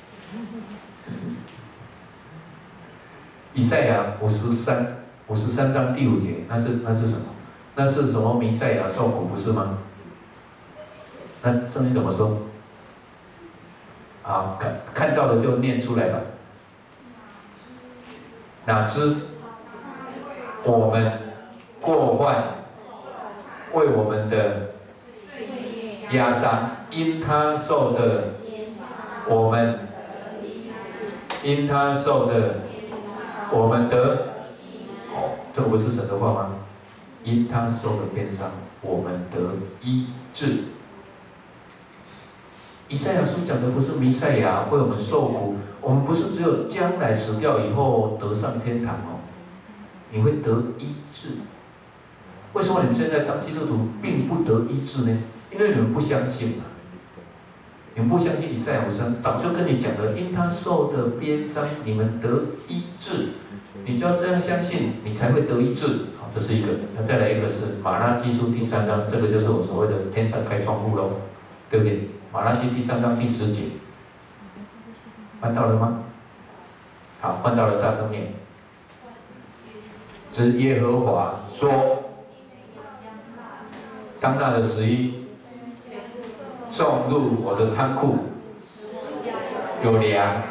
以赛亚53章第5节，那是什么？那是什么？弥赛亚受苦不是吗？那圣经怎么说？好，看到的就念出来吧。哪知我们过患为我们的压伤，因他受的我们，因他受的我们得。这个不是神的话吗？因他受的鞭伤，我们得医治。以赛亚书讲的不是弥赛亚为我们受苦，我们不是只有将来死掉以后得上天堂你会得医治。为什么你们现在当基督徒并不得医治呢？因为你们不相信嘛。你们不相信以赛亚书早就跟你讲了，因他受的鞭伤，你们得医治。你就要这样相信，你才会得医治。好，这是一个。那再来一个是马拉基书第3章，这个就是我所谓的天上开窗户喽，对不对？马拉基第3章第10节，翻到了吗？好，翻到了，大声念。指耶和华说，当纳的11送入我的仓库，有粮。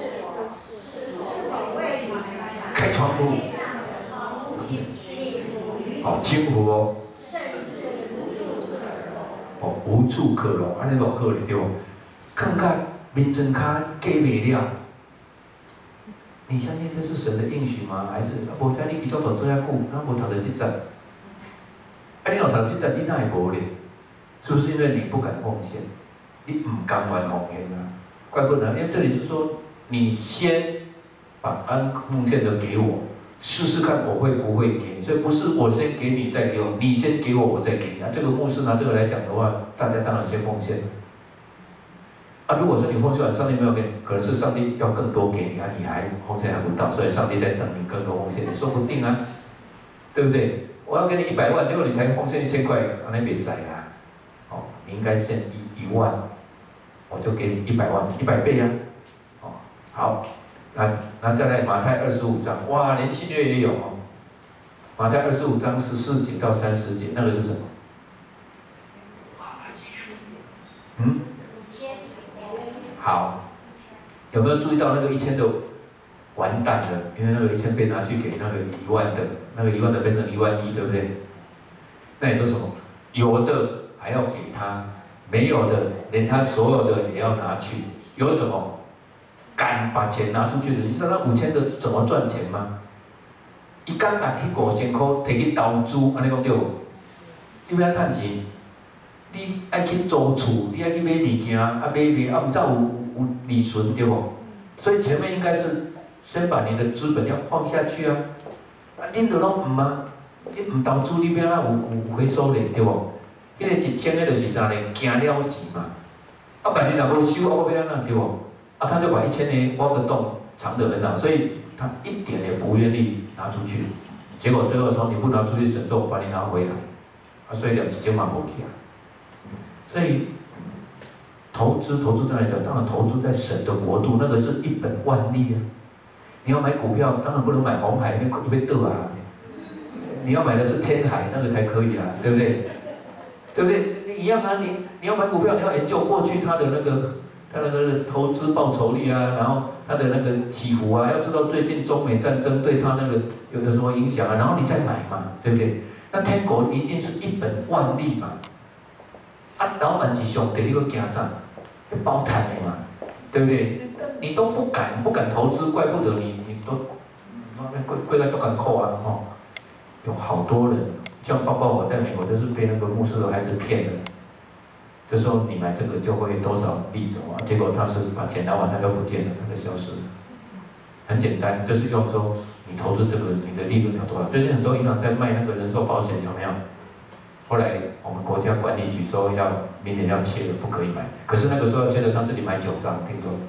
开窗户， 哦，轻浮哦，哦，无处可容，安尼就好了对不？看看面前卡加袂了，你相信这是神的应许吗？还是无在你基督徒做遐久，那无读到这节？啊，你若读这节，你哪会无呢？是不是因为你不敢奉献？你唔甘愿奉献啊？怪不得，因为这里是说，你先把奉献的给我，试试看我会不会给你。所以不是我先给你再给我，你先给我，我再给你。啊，这个牧师拿这个来讲的话，大家当然先奉献。啊，如果说你奉献完，上帝没有给你，可能是上帝要更多给你啊，你还奉献还不到，所以上帝在等你更多奉献，也说不定啊，对不对？我要给你100万，结果你才奉献1000块，那别塞啊！哦，你应该献1万，我就给你100万，100倍啊！哦，好，那再来马太25章，哇，连7月也有哦。马太25章14节到30节，那个是什么？嗯？好，有没有注意到那个1000的完蛋了？因为那个1000被拿去给那个1万的，那个1万的变成11000，对不对？那你说什么？有的还要给他，没有的连他所有的也要拿去。有什么？敢把钱拿出去的？你知道那5000的怎么赚钱吗？伊敢甲去5000块摕去投资，安尼讲对无？你要赚钱，你爱去租厝，你爱去买物件，啊买卖啊，唔则有利润对无？所以前面应该是先把你的资本要放下去啊。啊，恁都拢唔啊，你唔投资，你要哪有回收嘞对无？迄个1000个就是啥呢？惊了钱嘛。啊，万一若无收，我要哪对无？啊，他就把1000个挖个洞，藏得很好，所以他一点也不愿意拿出去。结果最后说你不拿出去，神说我把你拿回来。啊，所以2000万没去啊。所以投资当然讲，当然投资在神的国度，那个是1本万利啊。你要买股票，当然不能买红海，那会被剁啊。你要买的是天海，那个才可以啊，对不对？对不对？你一样啊，你要买股票，你要研究过去它的那个投资报酬率啊，然后它的那个起伏啊，要知道最近中美战争对它那个有什么影响啊，然后你再买嘛，对不对？那天国一定是1本万利嘛。啊，老板是上帝，你个惊啥？要包摊的嘛，对不对？你都不敢投资，怪不得你都贵到都敢扣啊！哦，有好多人，像包括我在美国，就是被那个牧师的孩子骗了。这时候你买这个就会多少利走啊？结果他是把钱拿完，他就不见了，他就消失了。很简单，就是用说你投资这个，你的利润有多少？最近很多银行在卖那个人寿保险，有没有？后来我们国家管理局说明年要切了，不可以买。可是那个时候要切的，他自己买9张，听说。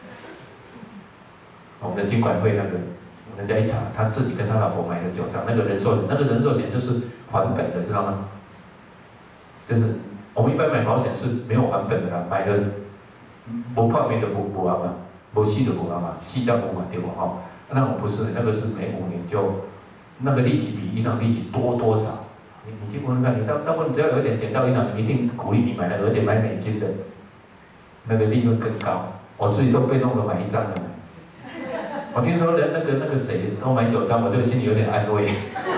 我们的金管会那个，人家一查，他自己跟他老婆买了9张，那个人寿险就是还本的，知道吗？就是我们一般买保险是没有还本的啦，买了无泡面的无啊嘛，无息的无啊嘛，息叫无嘛对不哈？那我不是，那个是每5年就那个利息比银行利息多多少？你去问看，你大部分只要有一点捡到银行，一定鼓励你买那个，而且买美金的，那个利润更高。我自己都被动的买1张了。我听说人那个谁都买9张，我这个心里有点安慰。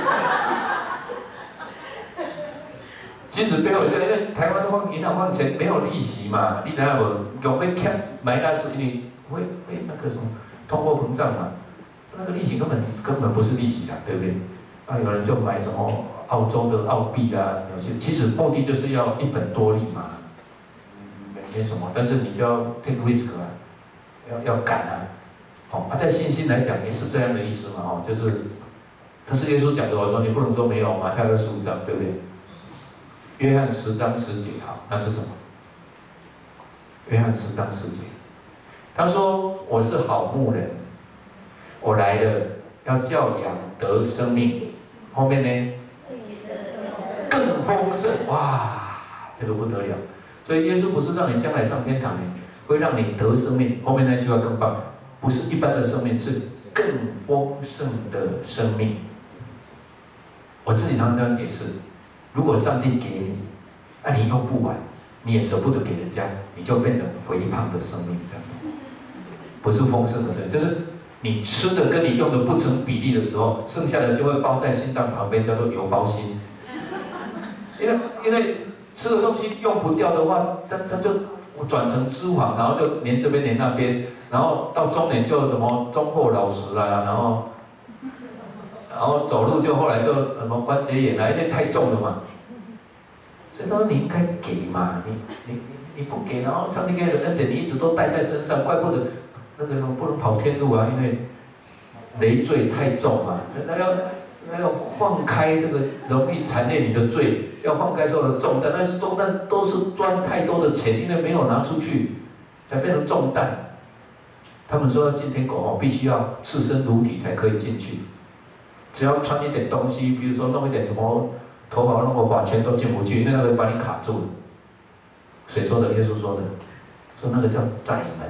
其实背后是因为台湾银行放钱没有利息嘛，你知道不？有被欠买那是因为会那个什么通货膨胀嘛，那个利息根本不是利息啦，对不对？啊，有人就买什么澳洲的澳币啊，有些其实目的就是要1本多利嘛，没什么，但是你就要 take risk 啊，要敢啊。哦，啊，在信心来讲也是这样的意思嘛，哦，就是他是耶稣讲的，我说你不能说没有嘛，他有25章，对不对？约翰10章10节，好，那是什么？约翰10章10节，他说我是好牧人，我来了要叫羊得生命，后面呢更丰盛，哇，这个不得了。所以耶稣不是让你将来上天堂，会让你得生命，后面那句话更棒。不是一般的生命，是更丰盛的生命。我自己常常这样解释：如果上帝给你，那你用不完，你也舍不得给人家，你就变成肥胖的生命，这样。不是丰盛的生命，就是你吃的跟你用的不成比例的时候，剩下的就会包在心脏旁边，叫做油包心。因为吃的东西用不掉的话，它就转成脂肪，然后就连这边连那边，然后到中年就什么中后老实啦，然后走路就后来就什么关节炎啊，因为太重了嘛。所以他说你应该给嘛，你不给，然后上帝给的恩典你一直都带在身上，怪不得那个不能跑天路啊，因为累赘太重嘛，那要放开这个容易缠累你的罪，要放开所有的重担，但是重担都是赚太多的钱，因为没有拿出去，才变成重担。他们说进天国必须要赤身裸体才可以进去，只要穿一点东西，比如说弄一点什么头发弄个发圈都进不去，因为那个把你卡住了。谁说的？耶稣说的，说那个叫窄门。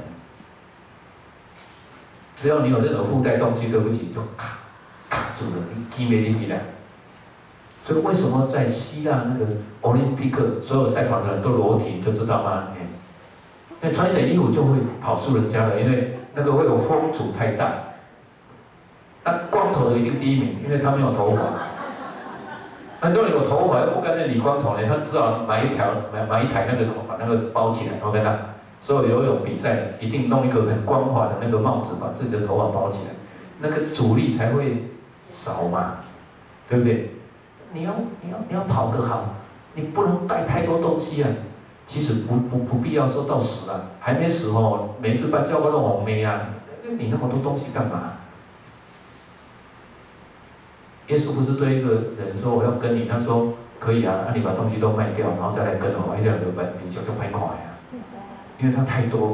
只要你有任何附带东西，对不起，就卡住了，你挤没进来。所以为什么在希腊那个奥林匹克所有赛跑的人都裸体，你就知道吗？因为穿一点衣服就会跑输人家了，因为那个会有风阻太大。那光头的一定第一名，因为他没有头发。很多人有头发又不甘愿理光头呢，他只好买一台那个什么，把那个包起来 ，OK 啦。所有游泳比赛一定弄一个很光滑的那个帽子，把自己的头发包起来，那个阻力才会少嘛，对不对？你要跑得好，你不能带太多东西啊。其实不必要说到死啊，还没死哦，每次把教官都红妹啊，你那么多东西干嘛？耶稣不是对一个人说我要跟你，他说可以啊，那你把东西都卖掉，然后再来跟我，一两个本你就拍垮呀。因为他太多，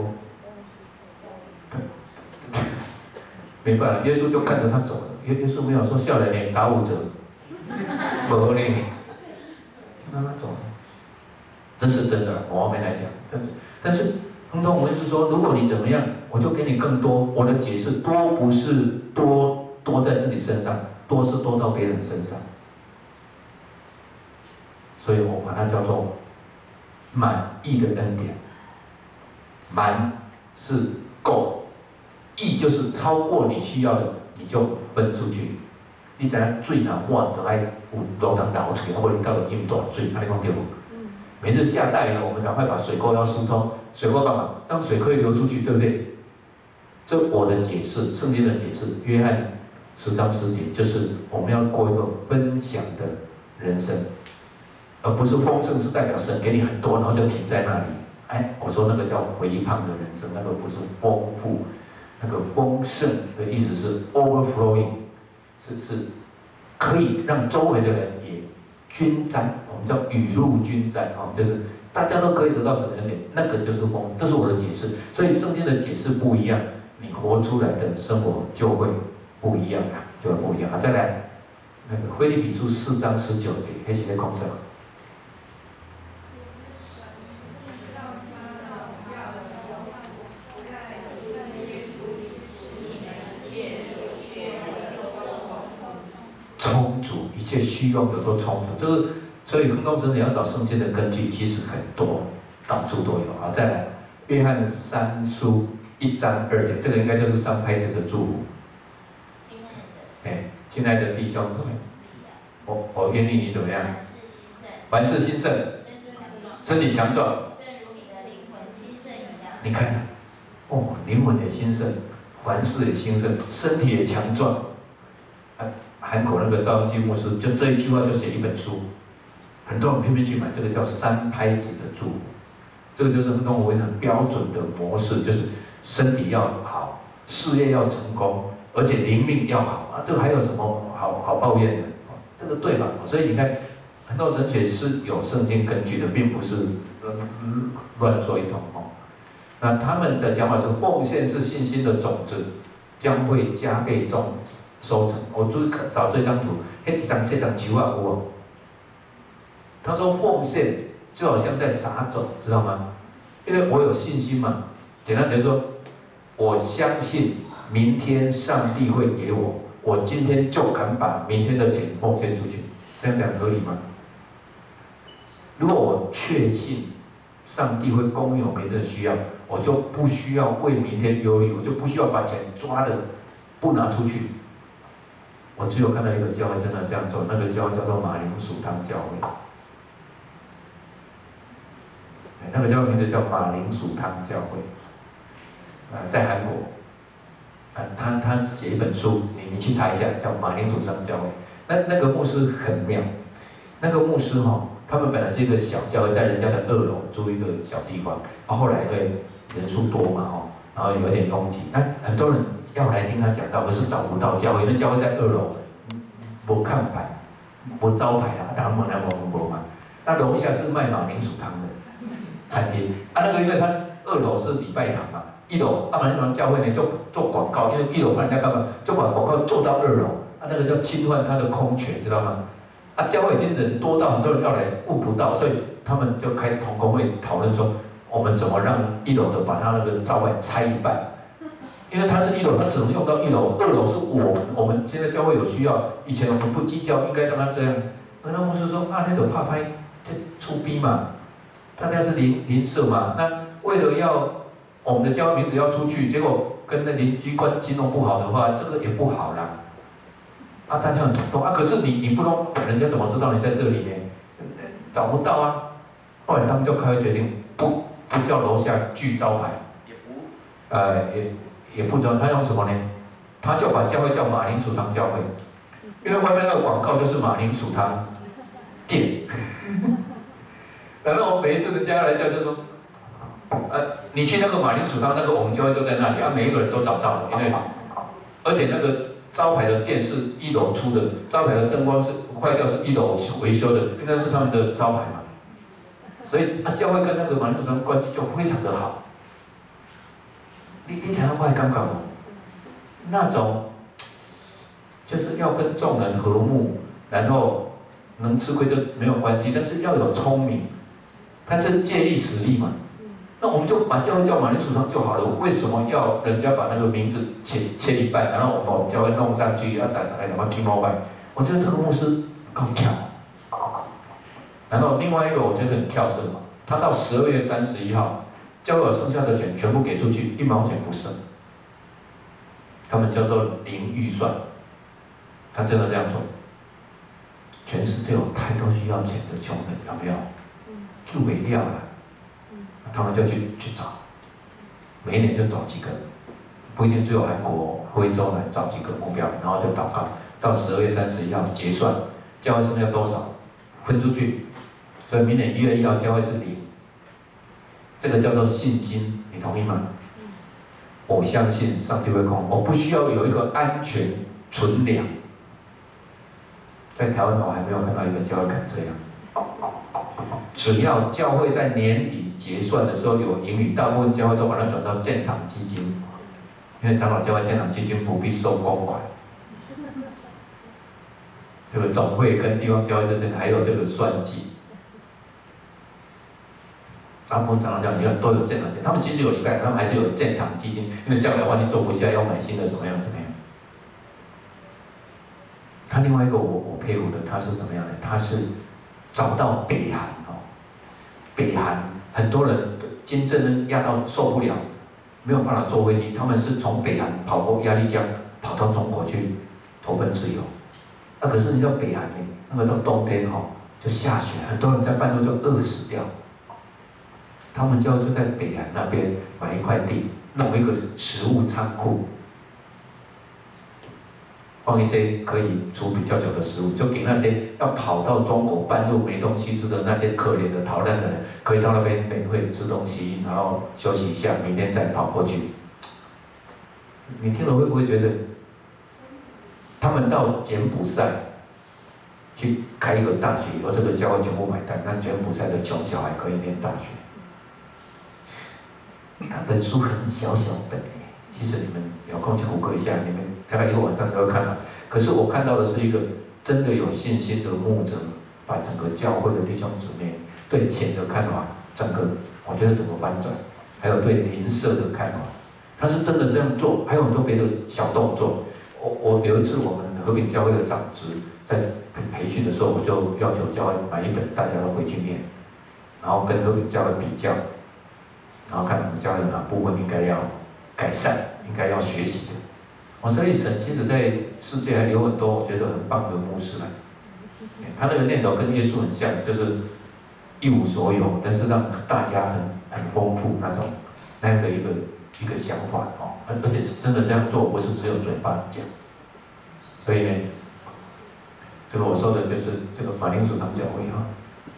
没办法，耶稣就看着他走了。耶稣没有说笑脸脸打5折，没呢，让他走。这是真的，我后面来讲。但是亨通文是说，如果你怎么样，我就给你更多。我的解释多不是多在自己身上，多是多到别人身上。所以我把它叫做满意的恩典。满是够，意就是超过你需要的，你就分出去。你知影水若满，就爱有路通流出去，或者你到了饮大水，安尼讲对不？每次下大雨了，我们赶快把水沟要疏通，水沟干嘛？让水可以流出去，对不对？这我的解释，圣经的解释，约翰10章10节，就是我们要过一个分享的人生，而不是丰盛是代表神给你很多，然后就停在那里。我说那个叫肥胖的人生，那个不是丰富，那个丰盛的意思是 overflowing， 是可以让周围的人也均沾，我们叫雨露均沾就是大家都可以得到神的恩典，那个就是丰盛。这是我的解释，所以圣经的解释不一样，你活出来的生活就会不一样就会不一样再来，那个腓立比书4章19节，那是在讲什么？充足，一切需用的都充足。就是所以亨通神你要找圣经的根据，其实很多，到处都有再来，约翰3书1章2节，这个应该就是3拍子的祝福。亲爱的弟兄们，我愿意你怎么样？凡事兴盛，身体强壮，正如你的灵魂兴盛一样。你看，灵魂也兴盛，凡事也兴盛，身体也强壮。韩国那个赵文基牧师，就这一句话就写一本书，很多人偏偏去买，这个叫3拍子的祝福。这个就是亨通文很标准的模式，就是身体要好，事业要成功，而且灵命要好这个还有什么好抱怨的？这个对吧？所以你看，很多神学是有圣经根据的，并不是乱说一通那他们的讲法是，奉献是信心的种子，将会加倍收成。我注意找这张图，那几张这张球他说奉献就好像在撒种，知道吗？因为我有信心嘛。简单来说，我相信明天上帝会给我，我今天就敢把明天的钱奉献出去。这样讲合理吗？如果我确信上帝会供应我明天的需要，我就不需要为明天忧虑，我就不需要把钱抓的不拿出去。我只有看到一个教会真的这样做，那个教会叫做马铃薯汤教会。那个教会名字叫马铃薯汤教会，在韩国，他写一本书，你去查一下，叫马铃薯汤教会。那个牧师很妙，那个牧师他们本来是一个小教会，在人家的2楼租一个小地方，然后后来因为人数多嘛然后有点拥挤，很多人要来听他讲道，可是找不到教会，因为教会在2楼，没看牌，没招牌啊，当然没嘛。那楼下是卖马铃薯汤的餐厅，那个因为他2楼是礼拜堂嘛，1楼马铃薯汤教会呢就做广告，因为1楼怕人家干嘛，就把广告做到2楼，那个叫侵犯他的空权，知道吗？教会已经人多到很多人要来顾不到，所以他们就开同工会讨论说，我们怎么让1楼的把他那个招牌拆一半，因为他是1楼，他只能用到1楼，2楼是我们现在教会有需要，以前我们不计较，应该让他这样。那牧师说那种怕拍出逼嘛，大家是邻舍嘛，那为了要我们的教会名字要出去，结果跟那邻居关系弄不好的话，这个也不好啦。大家很冲动可是你不弄，人家怎么知道你在这里呢？找不到啊。后来他们就开会决定，不叫楼下锯招牌，也不知道他用什么呢？他就把教会叫马铃薯汤教会，因为外面那个广告就是马铃薯汤店。然后我每一次人家来叫就说，你去那个马铃薯汤那个我们教会就在那里每一个人都找到了，因为而且那个招牌的店是1楼出的，招牌的灯光是坏掉是1楼维修的，应该是他们的招牌嘛。所以教会跟那个马铃薯汤关系就非常的好。你想要外刚刚那种，就是要跟众人和睦，然后能吃亏就没有关系，但是要有聪明，他是借力使力嘛。那我们就把教会叫马铃薯汤就好了，为什么要人家把那个名字切一半，然后我们把我们教会弄上去，要打什么 King Mobile？ 我觉得这个牧师更跳。然后另外一个我觉得很跳是什么？他到12月31号，教会有剩下的钱全部给出去，1毛钱不剩。他们叫做零预算，他真的这样做。全世界有太多需要钱的穷人，有没有？就没料了。他们就去找，每一年就找几个，不一定只有韩国、非洲来找几个目标，然后就祷告，到12月31号结算，教会剩下多少，分出去，所以明年1月1号教会是0，这个叫做信心，你同意吗？我相信上帝会控，我不需要有一个安全存粮，在台湾我还没有看到一个教会敢这样。只要教会在年底结算的时候有盈余，大部分教会都把它转到建堂基金，因为长老教会建堂基金不必收公款。这个总会跟地方教会之间还有这个算计。大部分长老教会你看都有建堂基金，他们即使有礼拜，他们还是有建堂基金，因为将来万一做不下，要买新的怎么样？他另外一个我佩服的，他是怎么样的？他是找到北韩北韩很多人金正恩压到受不了，没有办法坐飞机，他们是从北韩跑过鸭绿江，跑到中国去投奔自由。可是你知道北韩那个到冬天就下雪，很多人在半路就饿死掉。他们就在北韩那边买一块地，弄一个食物仓库。放一些可以储比较久的食物，就给那些要跑到中国半路没东西吃的那些可怜的逃难的人，可以到那边免费吃东西，然后休息一下，明天再跑过去。你听了会不会觉得，他们到柬埔寨去开一个大学，由这个教会全部买单，让柬埔寨的穷小孩可以念大学？他本书很小本其实你们有空去谷歌一下，你们大概1个晚上就会看到。可是我看到的是一个真的有信心的牧者，把整个教会的弟兄姊妹对钱的看法，整个我觉得怎么翻转，还有对邻舍的看法，他是真的这样做，还有很多别的小动作。我有一次我们和平教会的长职在培训的时候，我就要求教会买一本，大家都回去念，然后跟和平教会比较，然后看我们教会哪部分应该要改善，应该要学习的。 所以神其实在世界还有很多我觉得很棒的牧师来，他那个念头跟耶稣很像，就是一无所有，但是让大家很丰富那种一个想法哦，而且是真的这样做，不是只有嘴巴讲。所以呢，这个我说的就是这个马铃薯糖教会哈。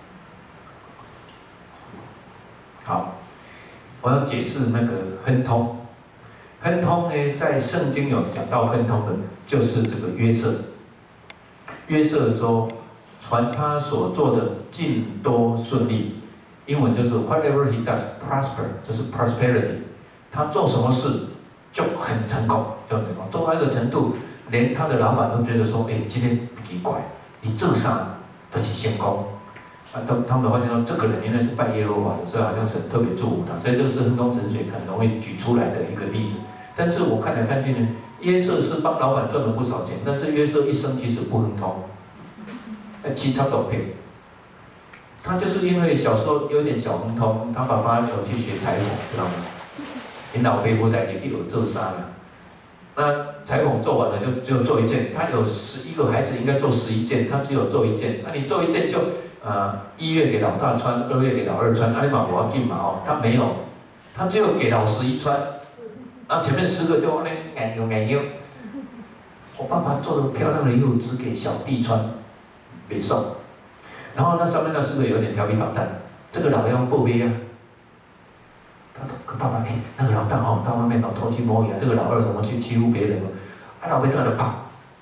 好，我要解释那个亨通。亨通呢，在圣经有讲到亨通的，就是这个约瑟。约瑟说，传他所做的尽都顺利。英文就是 whatever he does prosper， 就是 prosperity。他做什么事就很成功，就很成功，做到一个程度，连他的老板都觉得说，今天奇怪，你做啥都是成功。他们发现说，这个人应该是拜耶和华的，所以好像神特别祝福他，所以这个是亨通沉水很容易举出来的一个例子。但是我看来看去呢，约瑟是帮老板赚了不少钱，但是约瑟一生其实不亨通，七差都配。他就是因为小时候有点小亨通，他爸爸有去学裁缝，知道吗？因老爸不在就去有做衫了。那裁缝做完了就只有做一件，他有11个孩子，应该做11件，他只有做一件。那你做一件就1月给老大穿，2月给老二穿，你嘛我要进嘛哦，他没有，他只有给老11穿，然后前面10个就那眼油眼油。我爸爸做的漂亮的衣服只给小弟穿，没送。然后那上面那4个有点调皮捣蛋，这个老幺不威啊。他跟爸爸那个老大哦，到外面老偷鸡摸鱼啊，这个老二怎么去欺负别人哦？老爸在那跑，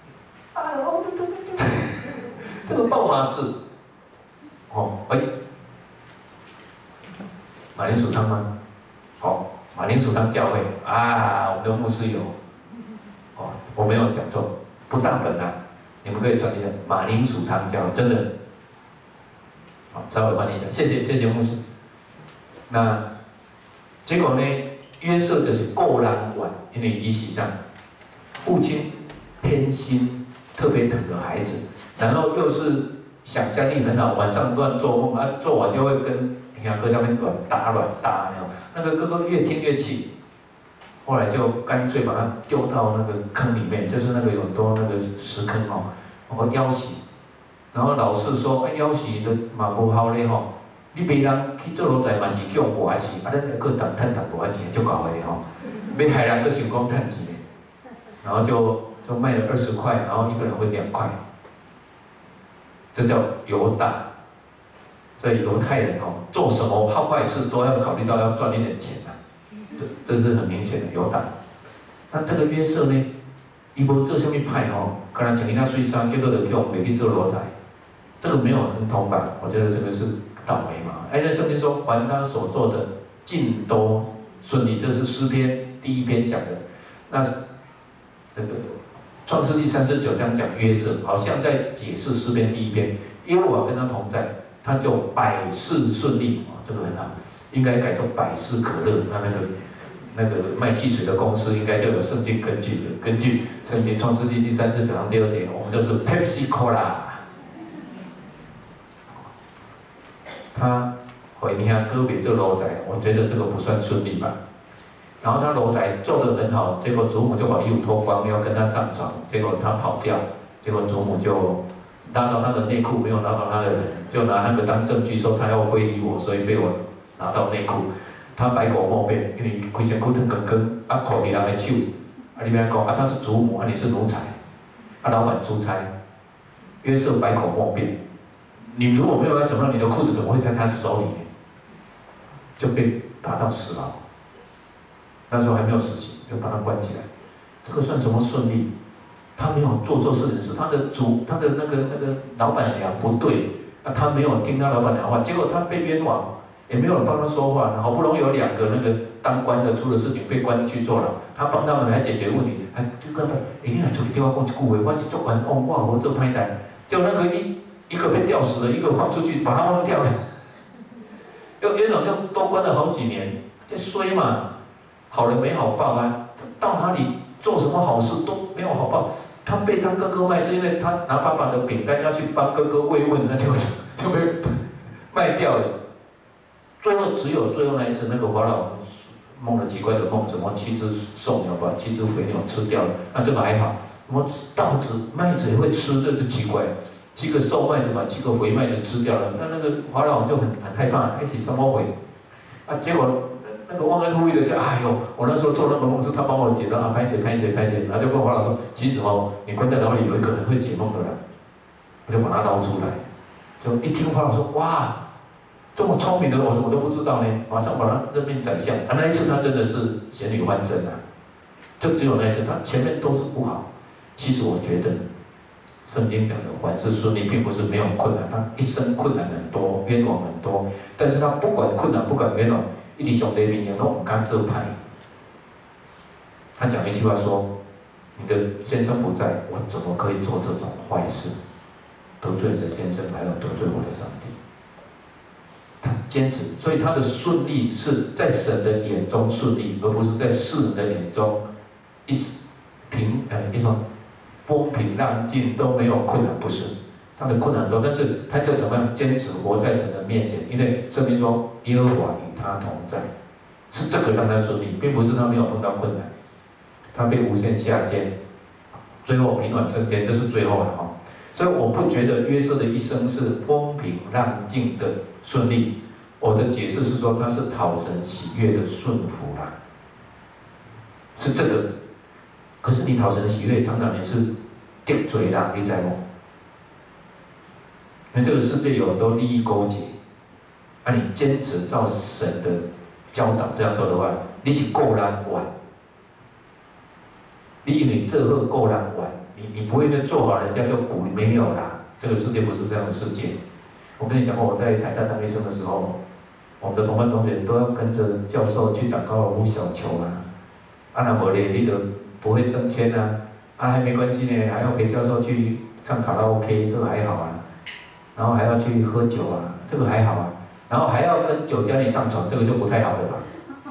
对，这个爆发字，马铃薯汤吗？马铃薯汤教会啊，我们的牧师有，我没有讲错，不大本啊，你们可以传一下马铃薯汤教会，真的，稍微帮你讲，谢谢牧师，那。结果呢，约瑟就是够难玩，因为伊是上父亲偏心，特别疼的孩子，然后又是想象力很好，晚上乱做梦啊，做完就会跟兄哥那边乱打，那个哥哥越听越气，后来就干脆把他丢到那个坑里面，就是那个有很多那个石坑哦，腰洗，然后老师说，腰洗的嘛不好嘞吼。你别人去做老在嘛是叫活死，咱还搁赚赚无钱，足够的吼。要害人搁想讲赚钱，然后就卖了20块，然后一个人会2块，这叫犹大。所以犹太人做什么坏事都要考虑到要赚一点钱啊，这是很明显的犹大。那这个约瑟呢，伊无做什么派可能穿那水衫，结果就叫袂去做老在，这个没有亨通吧？我觉得这个是。倒霉嘛！那圣经说，凡他所做的尽都顺利，这是诗篇第1篇讲的。那这个创世纪39章讲约瑟，好像在解释诗篇第1篇，耶和华跟他同在，他就百事顺利这个很好，应该改做百事可乐。那个卖汽水的公司应该就有圣经根据的，根据圣经创世纪第39章第2节，我们就是 Pepsi Cola。他回你看哥别做楼宅，我觉得这个不算顺利吧。然后他楼宅做得很好，结果祖母就把衣服脱光，要跟他上床，结果他跑掉，结果祖母就拉到他的内裤，没有拉到他的人，就拿那个当证据说他要非礼我，所以被我拿到内裤。他百口莫辩，因为亏钱亏得更更，口里人的手，里面讲他是祖母，你是奴才，老板出差，约瑟百口莫辩。你如果没有要怎么样，你的裤子怎么会在他手里面？就被打到死牢。那时候还没有死刑，就把他关起来。这个算什么顺利？他没有做错事情，是他的那个老板娘不对，他没有听他老板娘话，结果他被冤枉，也没有人帮他说话。好不容易有2个那个当官的出了事情被关去坐牢，他帮他们来解决问题，就跟他你来出去对我讲一句话，我是做冤枉，我无做歹代，就那个一个被吊死了，一个放出去，把他放掉了。冤枉就多关了好几年，这衰嘛，好人没好报啊。到哪里做什么好事都没有好报。他被当哥哥卖，是因为他拿爸爸的饼干要去帮哥哥慰问，那就被卖掉了。最后只有最后那一次，那个法老梦了奇怪的梦，什么7只瘦牛把7只肥牛吃掉了，那这个还好。什么稻子、麦子也会吃，这就奇怪。7个瘦麦子把7个肥麦子吃掉了，那个法老王就很害怕，一起什么回？啊，结果那个忘恩负义的说，哎呦，我那时候做那个梦是他帮我解的啊，拍写，然后就跟法老说，其实哦，你关在牢里有一个人会解梦的人，我就把他捞出来。就一听法老说，哇，这么聪明的我怎么都不知道呢？马上把他任命宰相。啊，那一次他真的是咸鱼翻身啊，就只有那一次，他前面都是不好。其实我觉得，圣经讲的凡事顺利，并不是没有困难，他一生困难很多，冤枉很多，但是他不管困难，不管冤枉，一直上帝面前都不敢做派。他讲一句话说：“你的先生不在，我怎么可以做这种坏事？得罪你的先生，还要得罪我的上帝。”他坚持，所以他的顺利是在神的眼中顺利，而不是在世人的眼中一种风平浪静都没有困难，不是。他的困难多，但是他就怎么样坚持活在神的面前，因为圣经说耶和华与他同在，是这个让他顺利，并不是他没有碰到困难。他被无限下监，最后平稳升天，这是最后了哈。所以我不觉得约瑟的一生是风平浪静的顺利，我的解释是说他是讨神喜悦的顺服啦，是这个。可是你讨神喜悦，常常你是得罪啦，你知吗？因为这个世界有很多利益勾结，你坚持照神的教导这样做的话，你是够难玩。你这个够难玩，你不会做好，人家就鼓励没有啦。这个世界不是这样的世界。我跟你讲过，我在台大当医生的时候，我们的同班同学都要跟着教授去打高尔夫小球啊，那不然你就不会升迁啊，还没关系呢，还要陪教授去唱卡拉 OK， 这个还好啊，然后还要去喝酒啊，这个还好啊，然后还要跟酒家里上床，这个就不太好了吧？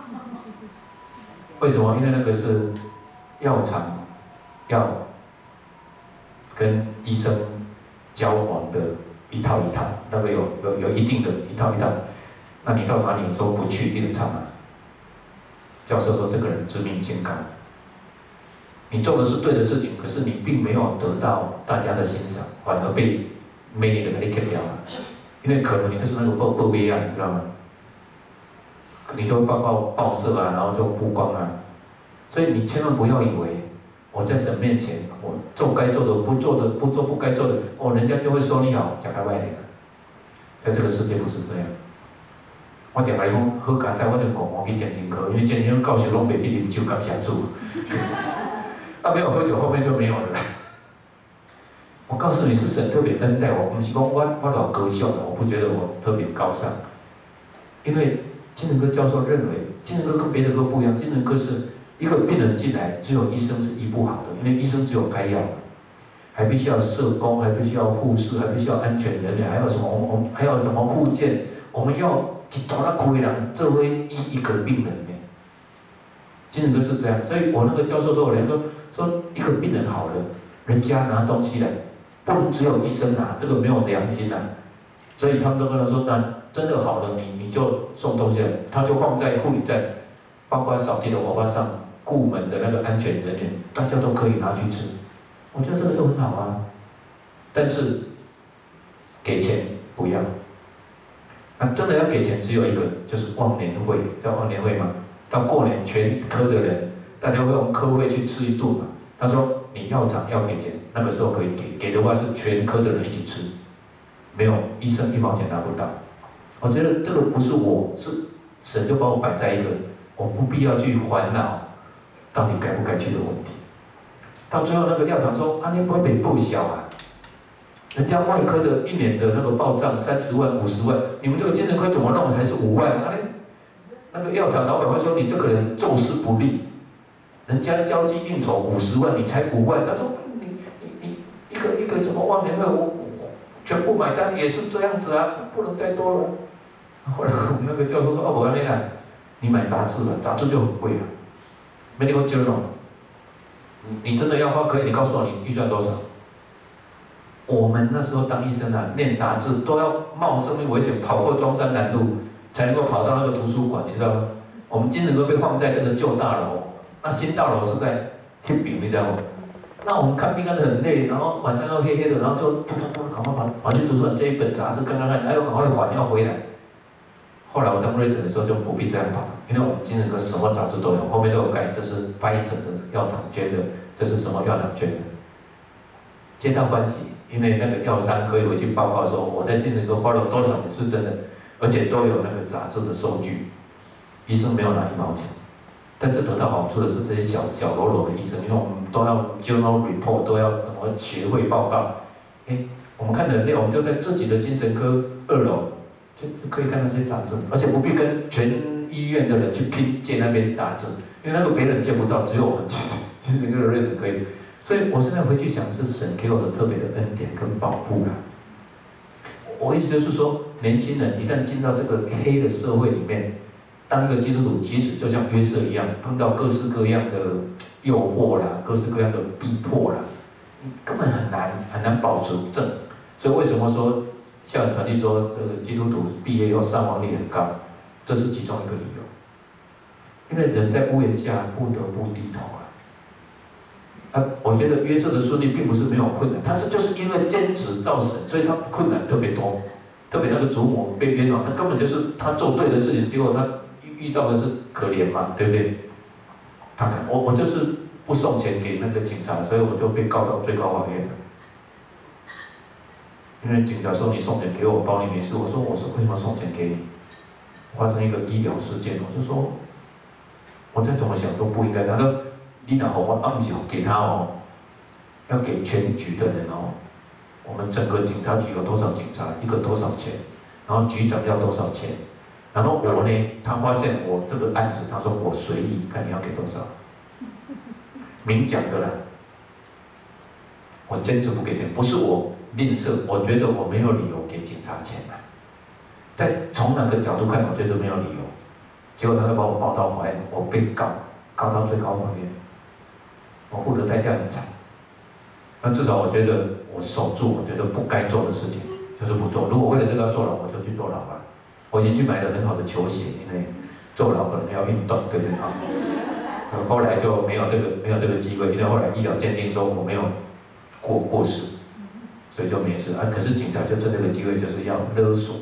为什么？因为那个是药厂要跟医生交往的一套一套，那个有一定的一套一套，那你到哪里说不去，一直唱啊？教授说这个人致命健康。你做的是对的事情，可是你并没有得到大家的欣赏，反而被美女的给你砍掉了。因为可能你就是那个报备啊，你知道吗？你就会报社啊，然后就曝光啊。所以你千万不要以为我在神面前，我做该做的，不做不该做的，人家就会说你好，讲开外点。在这个世界不是这样。我常来讲，好佳哉，我就讲我去健身科，因为健身教授拢袂去啉酒甲协助。没有喝酒，后面就没有了。我告诉你是神特别恩待我，不是说我老高效的，我不觉得我特别高尚。因为精神科教授认为，精神科跟别的科不一样，精神科是一个病人进来，只有医生是医不好的，因为医生只有开药，还必须要社工，还必须要护士，还必须要安全人员，还有什么还有什么护健，我们要去找他亏人，这会医一个病人呢。精神科是这样，所以我那个教授都有人说一个病人好了，人家拿东西来，不能只有医生拿，这个没有良心啊。所以他们都跟他说，那真的好了，你就送东西来，他就放在护理站，包括扫地的娃娃上，顾门的那个安全人员，大家都可以拿去吃。我觉得这个就很好啊，但是给钱不要。那真的要给钱，只有一个，就是忘年会，知道忘年会吗？到过年全科的人，大家会用科会去吃一顿嘛。他说你药厂要给钱，那个时候可以给的话是全科的人一起吃，没有医生1毛钱拿不到。我觉得这个不是我，是神就把我摆在一个我不必要去烦恼到底该不该去的问题。到最后那个药厂说你不会被报销啊，人家外科的1年的那个报账30万50万，你们这个精神科怎么弄还是5万那个药厂老板会说你这个人做事不利，人家交际应酬50万，你才5万。他说你一个什么忘年会，我全部买单也是这样子啊，不能再多了。后来我们那个教授说不然呢，你买杂志了，杂志就很贵了，没你给我接了。你真的要花可以，你告诉我你预算多少？我们那时候当医生啊，念杂志都要冒生命危险跑过中山南路。才能够跑到那个图书馆，你知道吗？ 我们精神科被放在这个旧大楼，那新大楼是在天饼，你知道吗？那我们看病看得很累，然后晚上要黑黑的，然后就赶快跑去图书馆借一本杂志看，哎呦，赶快还要回来。后来我当瑞诊的时候就不必这样跑，因为我们精神科什么杂志都有，后面都有盖，这是翻译成的药厂捐的，这是什么药厂捐的，皆大欢喜。因为那个药商可以回去报告说我在精神科花了多少钱是真的，而且都有那个杂志的收据，医生没有拿1毛钱。但是得到好处的是这些小喽啰的医生，因为我们都要 journal report， 都要什么学会报告。我们看得很累，我们就在自己的精神科2楼，就可以看到这些杂志，而且不必跟全医院的人去拼借那边杂志，因为那个别人借不到，只有我们精神科的瑞诊可以。所以我现在回去想，是神给我的特别的恩典跟保护啦。我意思就是说，年轻人一旦进到这个黑的社会里面，当一个基督徒，即使就像约瑟一样，碰到各式各样的诱惑啦，各式各样的逼迫啦，根本很难保持正。所以为什么说校园团体说基督徒毕业以后伤亡率很高，这是其中一个理由。因为人在屋檐下不得不低头啊。我觉得约瑟的顺利并不是没有困难，他就是因为坚持造神，所以他困难特别多。特别那个祖母被冤枉，那根本就是他做对的事情，结果他遇到的是可怜嘛，对不对？我就是不送钱给那个警察，所以我就被告到最高法院了。因为警察说你送钱给我，保你没事。我说为什么送钱给你？发生一个医疗事件，我就说我再怎么想都不应该。他说你哪好我不是给他哦，要给全局的人哦。我们整个警察局有多少警察，一个多少钱，然后局长要多少钱，然后我呢，他发现我这个案子，他说我随意，看你要给多少，明讲的啦。我坚持不给钱，不是我吝啬，我觉得我没有理由给警察钱啊。从哪个角度看，我觉得没有理由。结果他就把我抱到法院，我被告到最高法院，我付的代价很惨。那至少我觉得我守住我觉得不该做的事情，就是不做。如果为了这个要坐牢，我就去坐牢吧。我已经去买了很好的球鞋，因为坐牢可能要运动，对不对啊？后来就没有这个机会，因为后来医疗鉴定说我没有过世，所以就没事啊。可是警察就趁这个机会就是要勒索。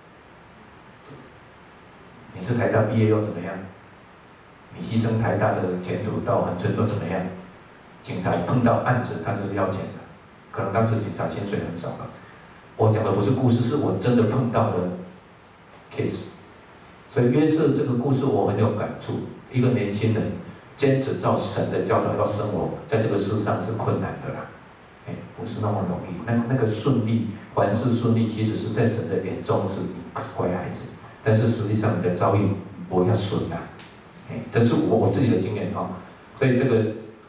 你是台大毕业又怎么样？你牺牲台大的前途到恒春又怎么样？警察碰到案子，他就是要钱的。可能当时警察薪水很少吧。我讲的不是故事，是我真的碰到的 case。所以约瑟这个故事我很有感触。一个年轻人坚持照神的教导要生活，在这个世上是困难的啦，不是那么容易。那个顺利，凡事顺利，其实是在神的眼中是乖孩子，但是实际上你的遭遇不要顺啦。这是我自己的经验哈。所以这个。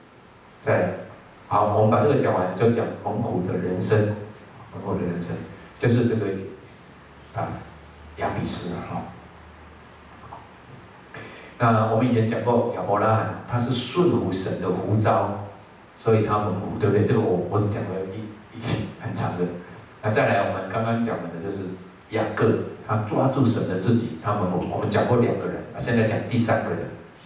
好，我们把这个讲完，就讲蒙苦的人生。蒙苦的人生，就是这个亚比斯哈。那我们以前讲过亚伯拉罕，他是顺服神的呼召，所以他蒙苦，对不对？这个我讲了很长的。那再来，我们刚刚讲的就是雅各，他抓住神的自己，他蒙苦。我们讲过2个人，现在讲第3个人。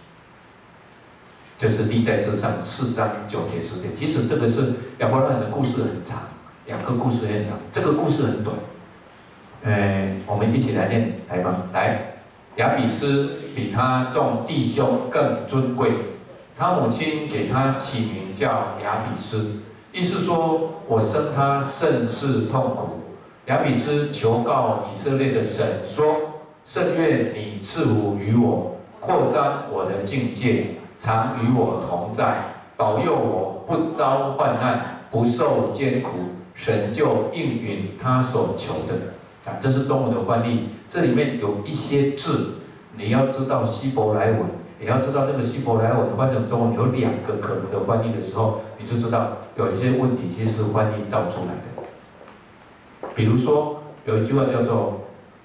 就是历代志上4章9节10节，其实这个是亚伯拉罕的故事很长，雅各故事很长，这个故事很短。我们一起来念，来吧，来。亚比斯比他众弟兄更尊贵，他母亲给他起名叫亚比斯，意思说我生他甚是痛苦。亚比斯求告以色列的神说：甚愿你赐福于我，扩张我的境界。常与我同在，保佑我不遭患难，不受艰苦。神就应允他所求的。这是中文的翻译。这里面有一些字，你要知道希伯来文，也要知道那个希伯来文翻成中文有2个可能的翻译的时候，你就知道有一些问题其实是翻译造出来的。比如说有一句话叫做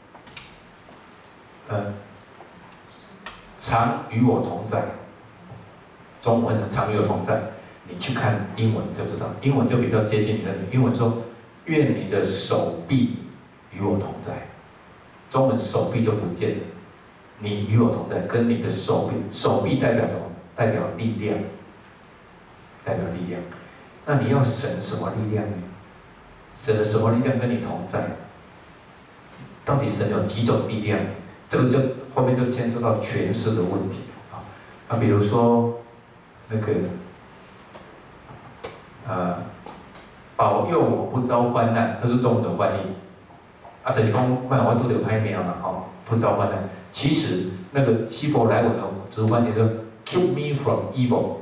常与我同在。中文的常与我同在，你去看英文就知道，英文就比较接近你的。英文说：愿你的手臂与我同在。中文手臂就不见了， 你与我同在，跟你的手臂，手臂代表什么？代表力量，代表力量。那你要神什么力量呢？神的什么力量跟你同在？到底神有几种力量？这个就后面就牵涉到诠释的问题啊。比如说那个保佑我不遭患难，这是中文的翻译。就是讲，我拄着歹命嘛，不遭患难。其实那个希伯来文的直翻译叫 "Keep me from evil"，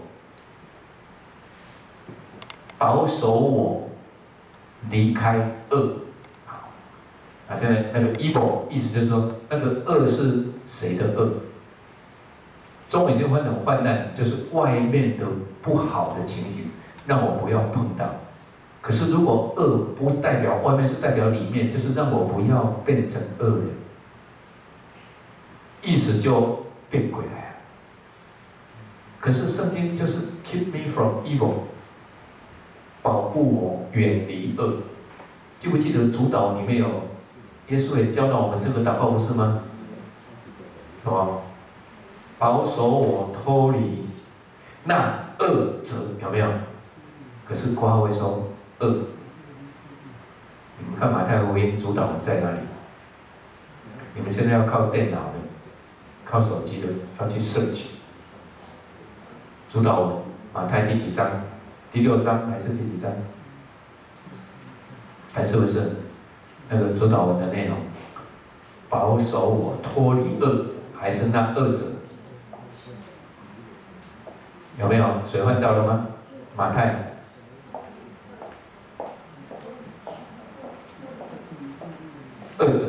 保守我离开恶。现在那个 evil 意思就是说，那个恶是谁的恶？中文就翻成患难，就是外面的不好的情形，让我不要碰到。可是如果恶不代表外面，是代表里面，就是让我不要变成恶人，意思就变回来了。可是圣经就是 keep me from evil， 保护我远离恶。记不记得主祷里面有耶稣也教导我们这个祷告，不是吗？什么？保守我脱离那恶者，有没有？可是括号会说恶。你们看马太福音主导文在哪里？你们现在要靠电脑的、靠手机的，要去search主导文，马太第几章？第6章还是第几章？看是不是那个主导文的内容？保守我脱离恶，还是那恶者？有没有？谁换到了吗？马太。恶者。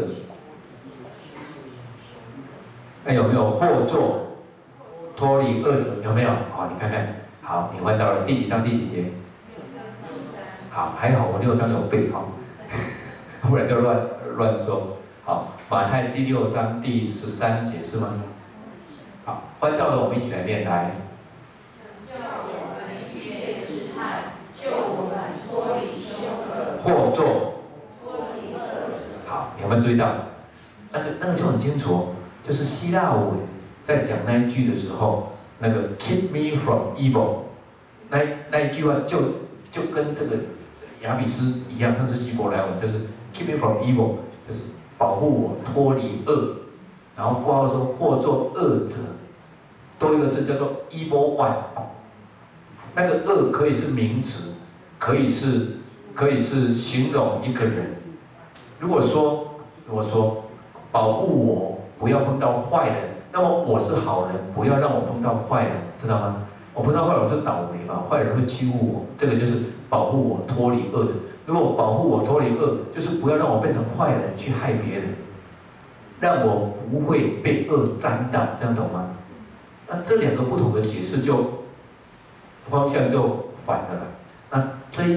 那有没有或作脱离恶者？有没有？好，你看看。好，你换到了第几章第几节？好，还好我6章有背好，不然就乱说。好，马太第6章第13节是吗？好，换到了我们一起来念来。救我们一切试探，救我们脱离凶恶。或作脱离恶者。好，有没有注意到？那个就很清楚哦，就是希腊文在讲那一句的时候，那个 "Keep me from evil"， 那一句话就跟这个雅比斯一样，那是希伯来文，就是 "Keep me from evil"， 就是保护我脱离恶。然后括号说或作恶者，多一个字叫做 evil one。那个恶可以是名词，可以是形容一个人。如果说保护我不要碰到坏人，那么我是好人，不要让我碰到坏人，知道吗？我碰到坏人我是倒霉嘛，坏人会欺负我，这个就是保护我脱离恶者。如果保护我脱离恶，就是不要让我变成坏人去害别人，让我不会被恶沾到，这样懂吗？那这两个不同的解释就方向就反了啦。那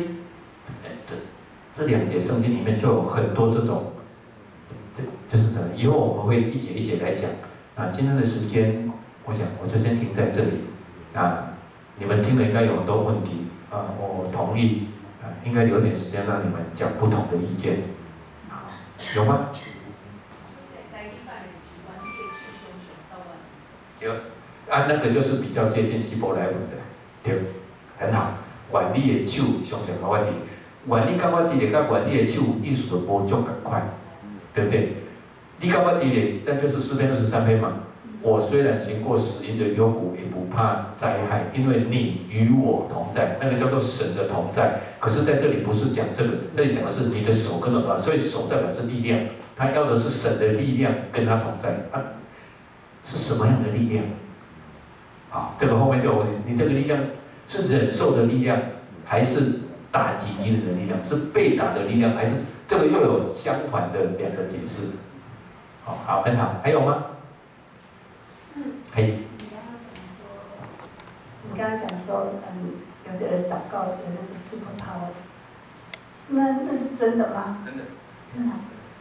这两节圣经里面就有很多这种，就是这样。以后我们会一节一节来讲。今天的时间，我想我就先停在这里。你们听了应该有很多问题我同意应该留点时间让你们讲不同的意见。有吗？有那个就是比较接近希伯来文的，对，很好。原理的手上上甲我伫，原理甲我伫咧，甲原理的手意思就无足共款，对不对？你甲我伫咧，但就是诗篇23篇嘛。我虽然行过死荫的幽谷，也不怕灾害，因为你与我同在。那个叫做神的同在。可是在这里不是讲这个，这里讲的是你的手跟着他，所以手代表是力量，他要的是神的力量跟他同在。是什么样的力量？这个后面就你这个力量是忍受的力量，还是打击敌人的力量？是被打的力量，还是这个又有相反的两个解释？好，很好。还有吗？嘿。 你刚刚讲说，有的人祷告有那个 super power， 那是真的吗？ 真的。 真的。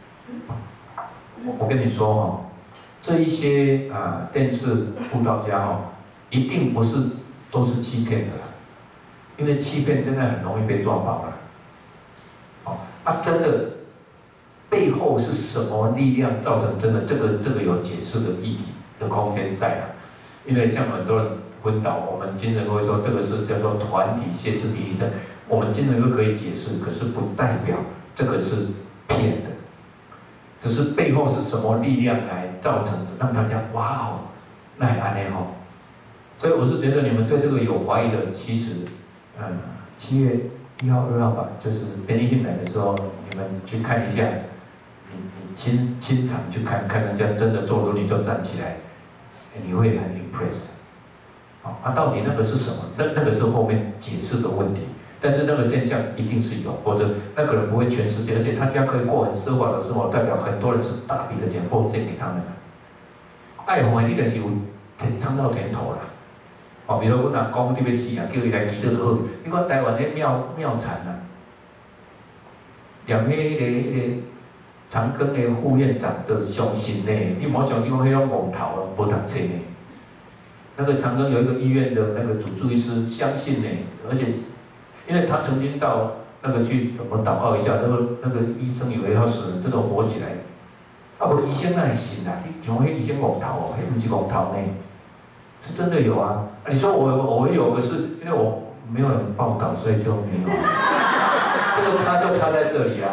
我跟你说这一些电视辅导家一定不是都是欺骗的啦，因为欺骗现在很容易被抓包了。真的背后是什么力量造成真的？这个有解释的议题。 的空间在啊。因为像很多人昏倒，我们精神科会说这个是叫做团体歇斯底里症，我们精神科可以解释，可是不代表这个是骗的，只是背后是什么力量来造成让大家哇哦，那还安内吼。所以我是觉得你们对这个有怀疑的，其实，7月1号、2号吧，就是便利店来的时候，你们去看一下，你亲场去看看人家真的做轮椅就站起来，你会很 impress。到底那个是什么？那个是后面解释的问题。但是那个现象一定是有，或者那个人不会全世界，而且他家可以过很奢华的生活，代表很多人是大笔的钱奉献给他们的。爱红的，你就是有尝到甜头啦。比如我阿公特别死啊，叫伊来祈祷就好。你看台湾的庙产啊，连迄个长庚的副院长都相信呢，你莫相信讲迄种戆头啊，无读册呢。那个长庚有一个医院的那个主治医师相信呢，而且因为他曾经到那个去怎么祷告一下，那个医生以为要死人，真的活起来。无医生哪会信啊？你像迄医生戆头哦，迄不是戆头呢，是真的有啊。你说我有，可是因为我没有人报道，所以就没有。这个差就差在这里啊。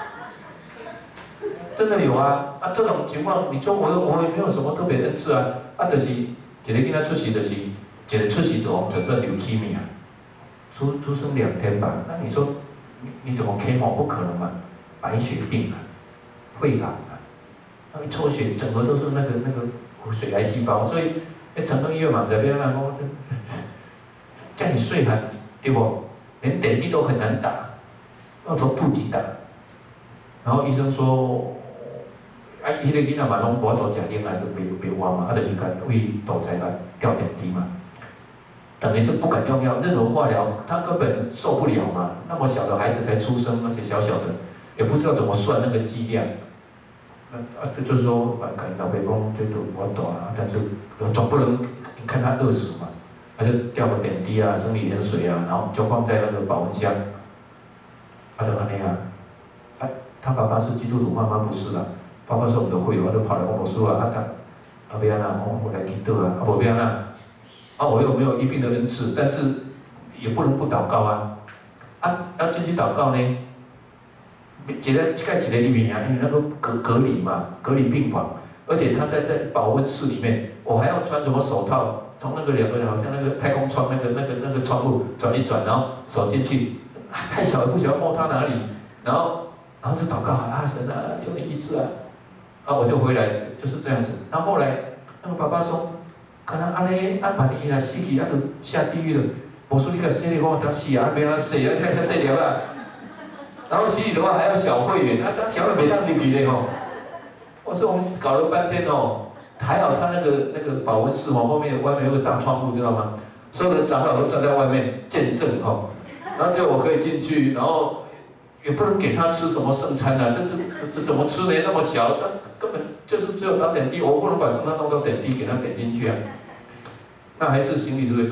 真的有啊！这种情况，你说我也没有什么特别恩赐啊，就是一个囡仔出世，就是一个出世就整个leukemia，出生2天吧，那你说你怎么 chemo 不可能嘛？白血病啊，肺癌啊，那一抽血整个都是那个水癌细胞，所以长庚医院嘛，在边嘛，叫你睡寒，对不？连点滴都很难打，要从肚脐打。然后医生说。迄个囡仔嘛，拢无多食另外就别挖嘛，就是甲胃肚脐来吊点滴嘛，等于是不敢用药，任何化疗他根本受不了嘛。那么小的孩子才出生，而且小小的，也不知道怎么算那个剂量。就是说，可能老爸讲这都我大啊，但是总不能你看他饿死嘛，他就吊个点滴啊，生理盐水啊，然后就放在那个保温箱，就安尼啊。他爸爸是基督徒，妈妈不是啦。爸爸是我们的会友，他就跑来问我说啊，阿贝安娜，我来祈祷啊，阿贝安娜，我又没有医病的恩赐，但是也不能不祷告啊，要进去祷告呢，一个里面啊，因为那个隔离嘛，隔离病房，而且他在保温室里面，我还要穿什么手套，从那个2个人好像那个太空窗那个窗户转一转，然后手进去，太小了不晓得摸他哪里，然后就祷告啊，神啊，求你医治啊。我就回来，就是这样子。然后后来那个爸爸说，可能安尼万一若死去，就下地狱了。我说你个死你我当死啊，别让他死啊，太死了啦。然后洗礼的话还要小会员，当小会没当进去的哦。我说我们搞了半天哦，还好他那个保温室后面外面有个大窗户，知道吗？所有的长老都站在外面见证哦。然后只有我可以进去，然后也不能给他吃什么圣餐啊，这怎么吃呢？那么小，根本就是只有打点滴，我不能把圣餐弄到点滴给他点进去啊。那还是行李就会抖。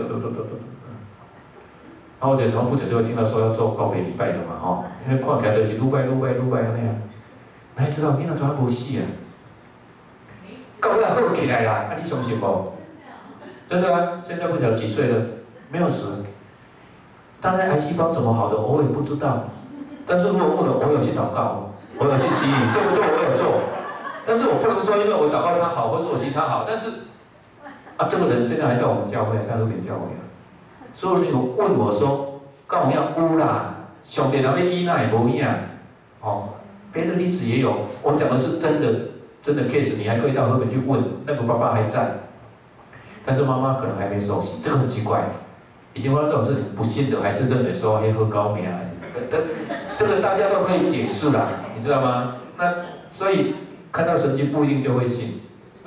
然后然后不久就会听到说要做告别礼拜的嘛，因为看起来就是愈拜那样。哪知道囡仔怎无死啊？到尾好起来啦，你相信不？真的啊，现在不晓得几岁了，没有死。当然癌细胞怎么好的，我也不知道。但是如果问了，我有去祷告，我有去洗礼，对不对？我有做。但是我不能说，因为我祷告他好，或是我洗他好。但是这个人现在还在我们教会，在和平教会。所以你问我说，告我要有啦，上帝人要医那也无影。别的例子也有，我讲的是真的 case， 你还可以到和平去问，那个爸爸还在，但是妈妈可能还没受洗，这个很奇怪。已经发生这种事情，不信的还是认为说喝高棉啊，这个大家都可以解释啦，你知道吗？那所以看到神迹不一定就会信。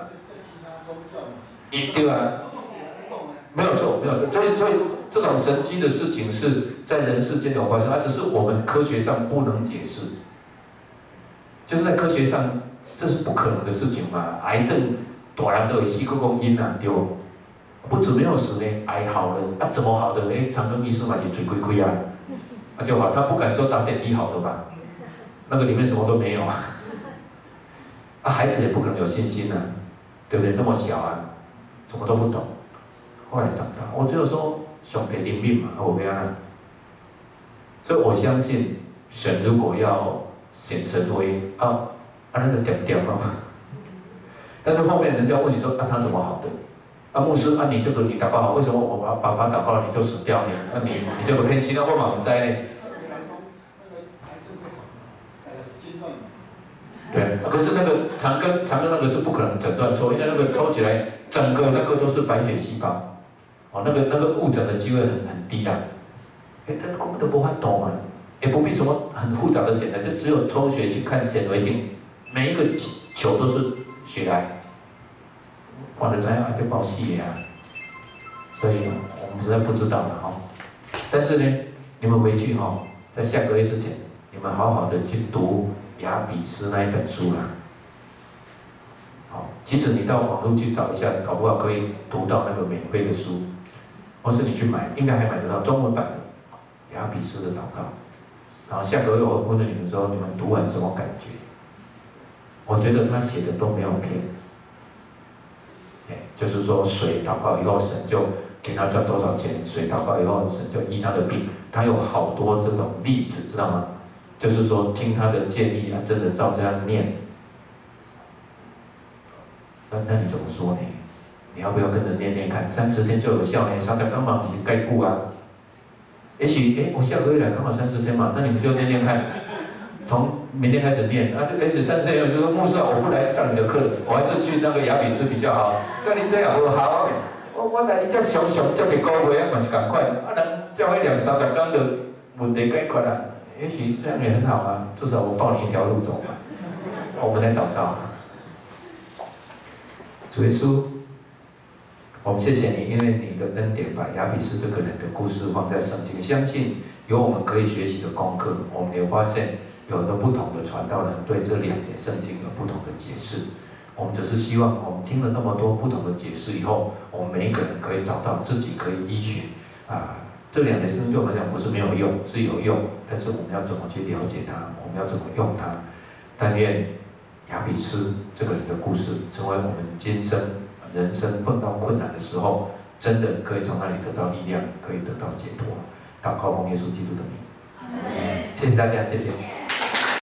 对啊，没有错。所以这种神迹的事情是在人世间有发生，只是我们科学上不能解释。就是在科学上，这是不可能的事情嘛。癌症大人都有4公斤啊，对不？不止没有死呢，癌好了，怎么好的？长庚医师嘛是嘴亏啊，就好，他不敢说打点滴好的吧，那个里面什么都没有啊。孩子也不可能有信心啊， 对不对？那么小啊，什么都不懂。后来长大，我只有说上帝怜悯嘛，我不要啦。所以我相信神如果要显神威那个点点哦。但是后面人家问你说他怎么好的？牧师你这个你祷告好，为什么我把他祷告了你就死掉？你这个偏心，那我莽灾呢？对，可是那个长庚那个是不可能诊断错，因为那个抽起来整个那个都是白血细胞，那个误诊的机会很低啦。他根本都不会懂啊，也不必什么很复杂的检查，就只有抽血去看显微镜，每一个球都是血癌，看得怎样就报死的啊。所以我们实在不知道了哈。但是呢，你们回去在下个月之前，你们好好的去读雅比斯那一本书啦。好，其实你到网络去找一下，搞不好可以读到那个免费的书，或是你去买，应该还买得到中文版的雅比斯的祷告。然后下个月我问了你们说，你们读完什么感觉？我觉得他写的都没有骗。就是说水祷告以后，神就给他赚多少钱；水祷告以后，神就医他的病。他有好多这种例子，知道吗？就是说听他的建议真的照这样念。那你怎么说呢？你要不要跟着念念看？30天就有效呢？上在刚好你盖布啊。也许我下个月来刚好30天嘛，那你们就念念看。从明天开始念，30天就说牧师我不来上你的课，我还是去那个雅比斯比较好。那你这样好，我来你这上这个个月嘛是赶快，人教会2、30天就问题解决了。也许这样也很好啊，至少我报你一条路走嘛。我们来祷告。主耶稣，我们谢谢你，因为你的恩典把雅比斯这个人的故事放在圣经，相信有我们可以学习的功课。我们也发现有的不同的传道人对这2节圣经有不同的解释。我们只是希望，我们听了那么多不同的解释以后，我们每一个人可以找到自己可以依循这2节圣经对我们来讲不是没有用，是有用，但是我们要怎么去了解它，我们要怎么用它。但愿雅比斯这个人的故事，成为我们今生人生碰到困难的时候，真的可以从那里得到力量，可以得到解脱。祷告奉耶稣基督的名，谢谢大家，谢谢。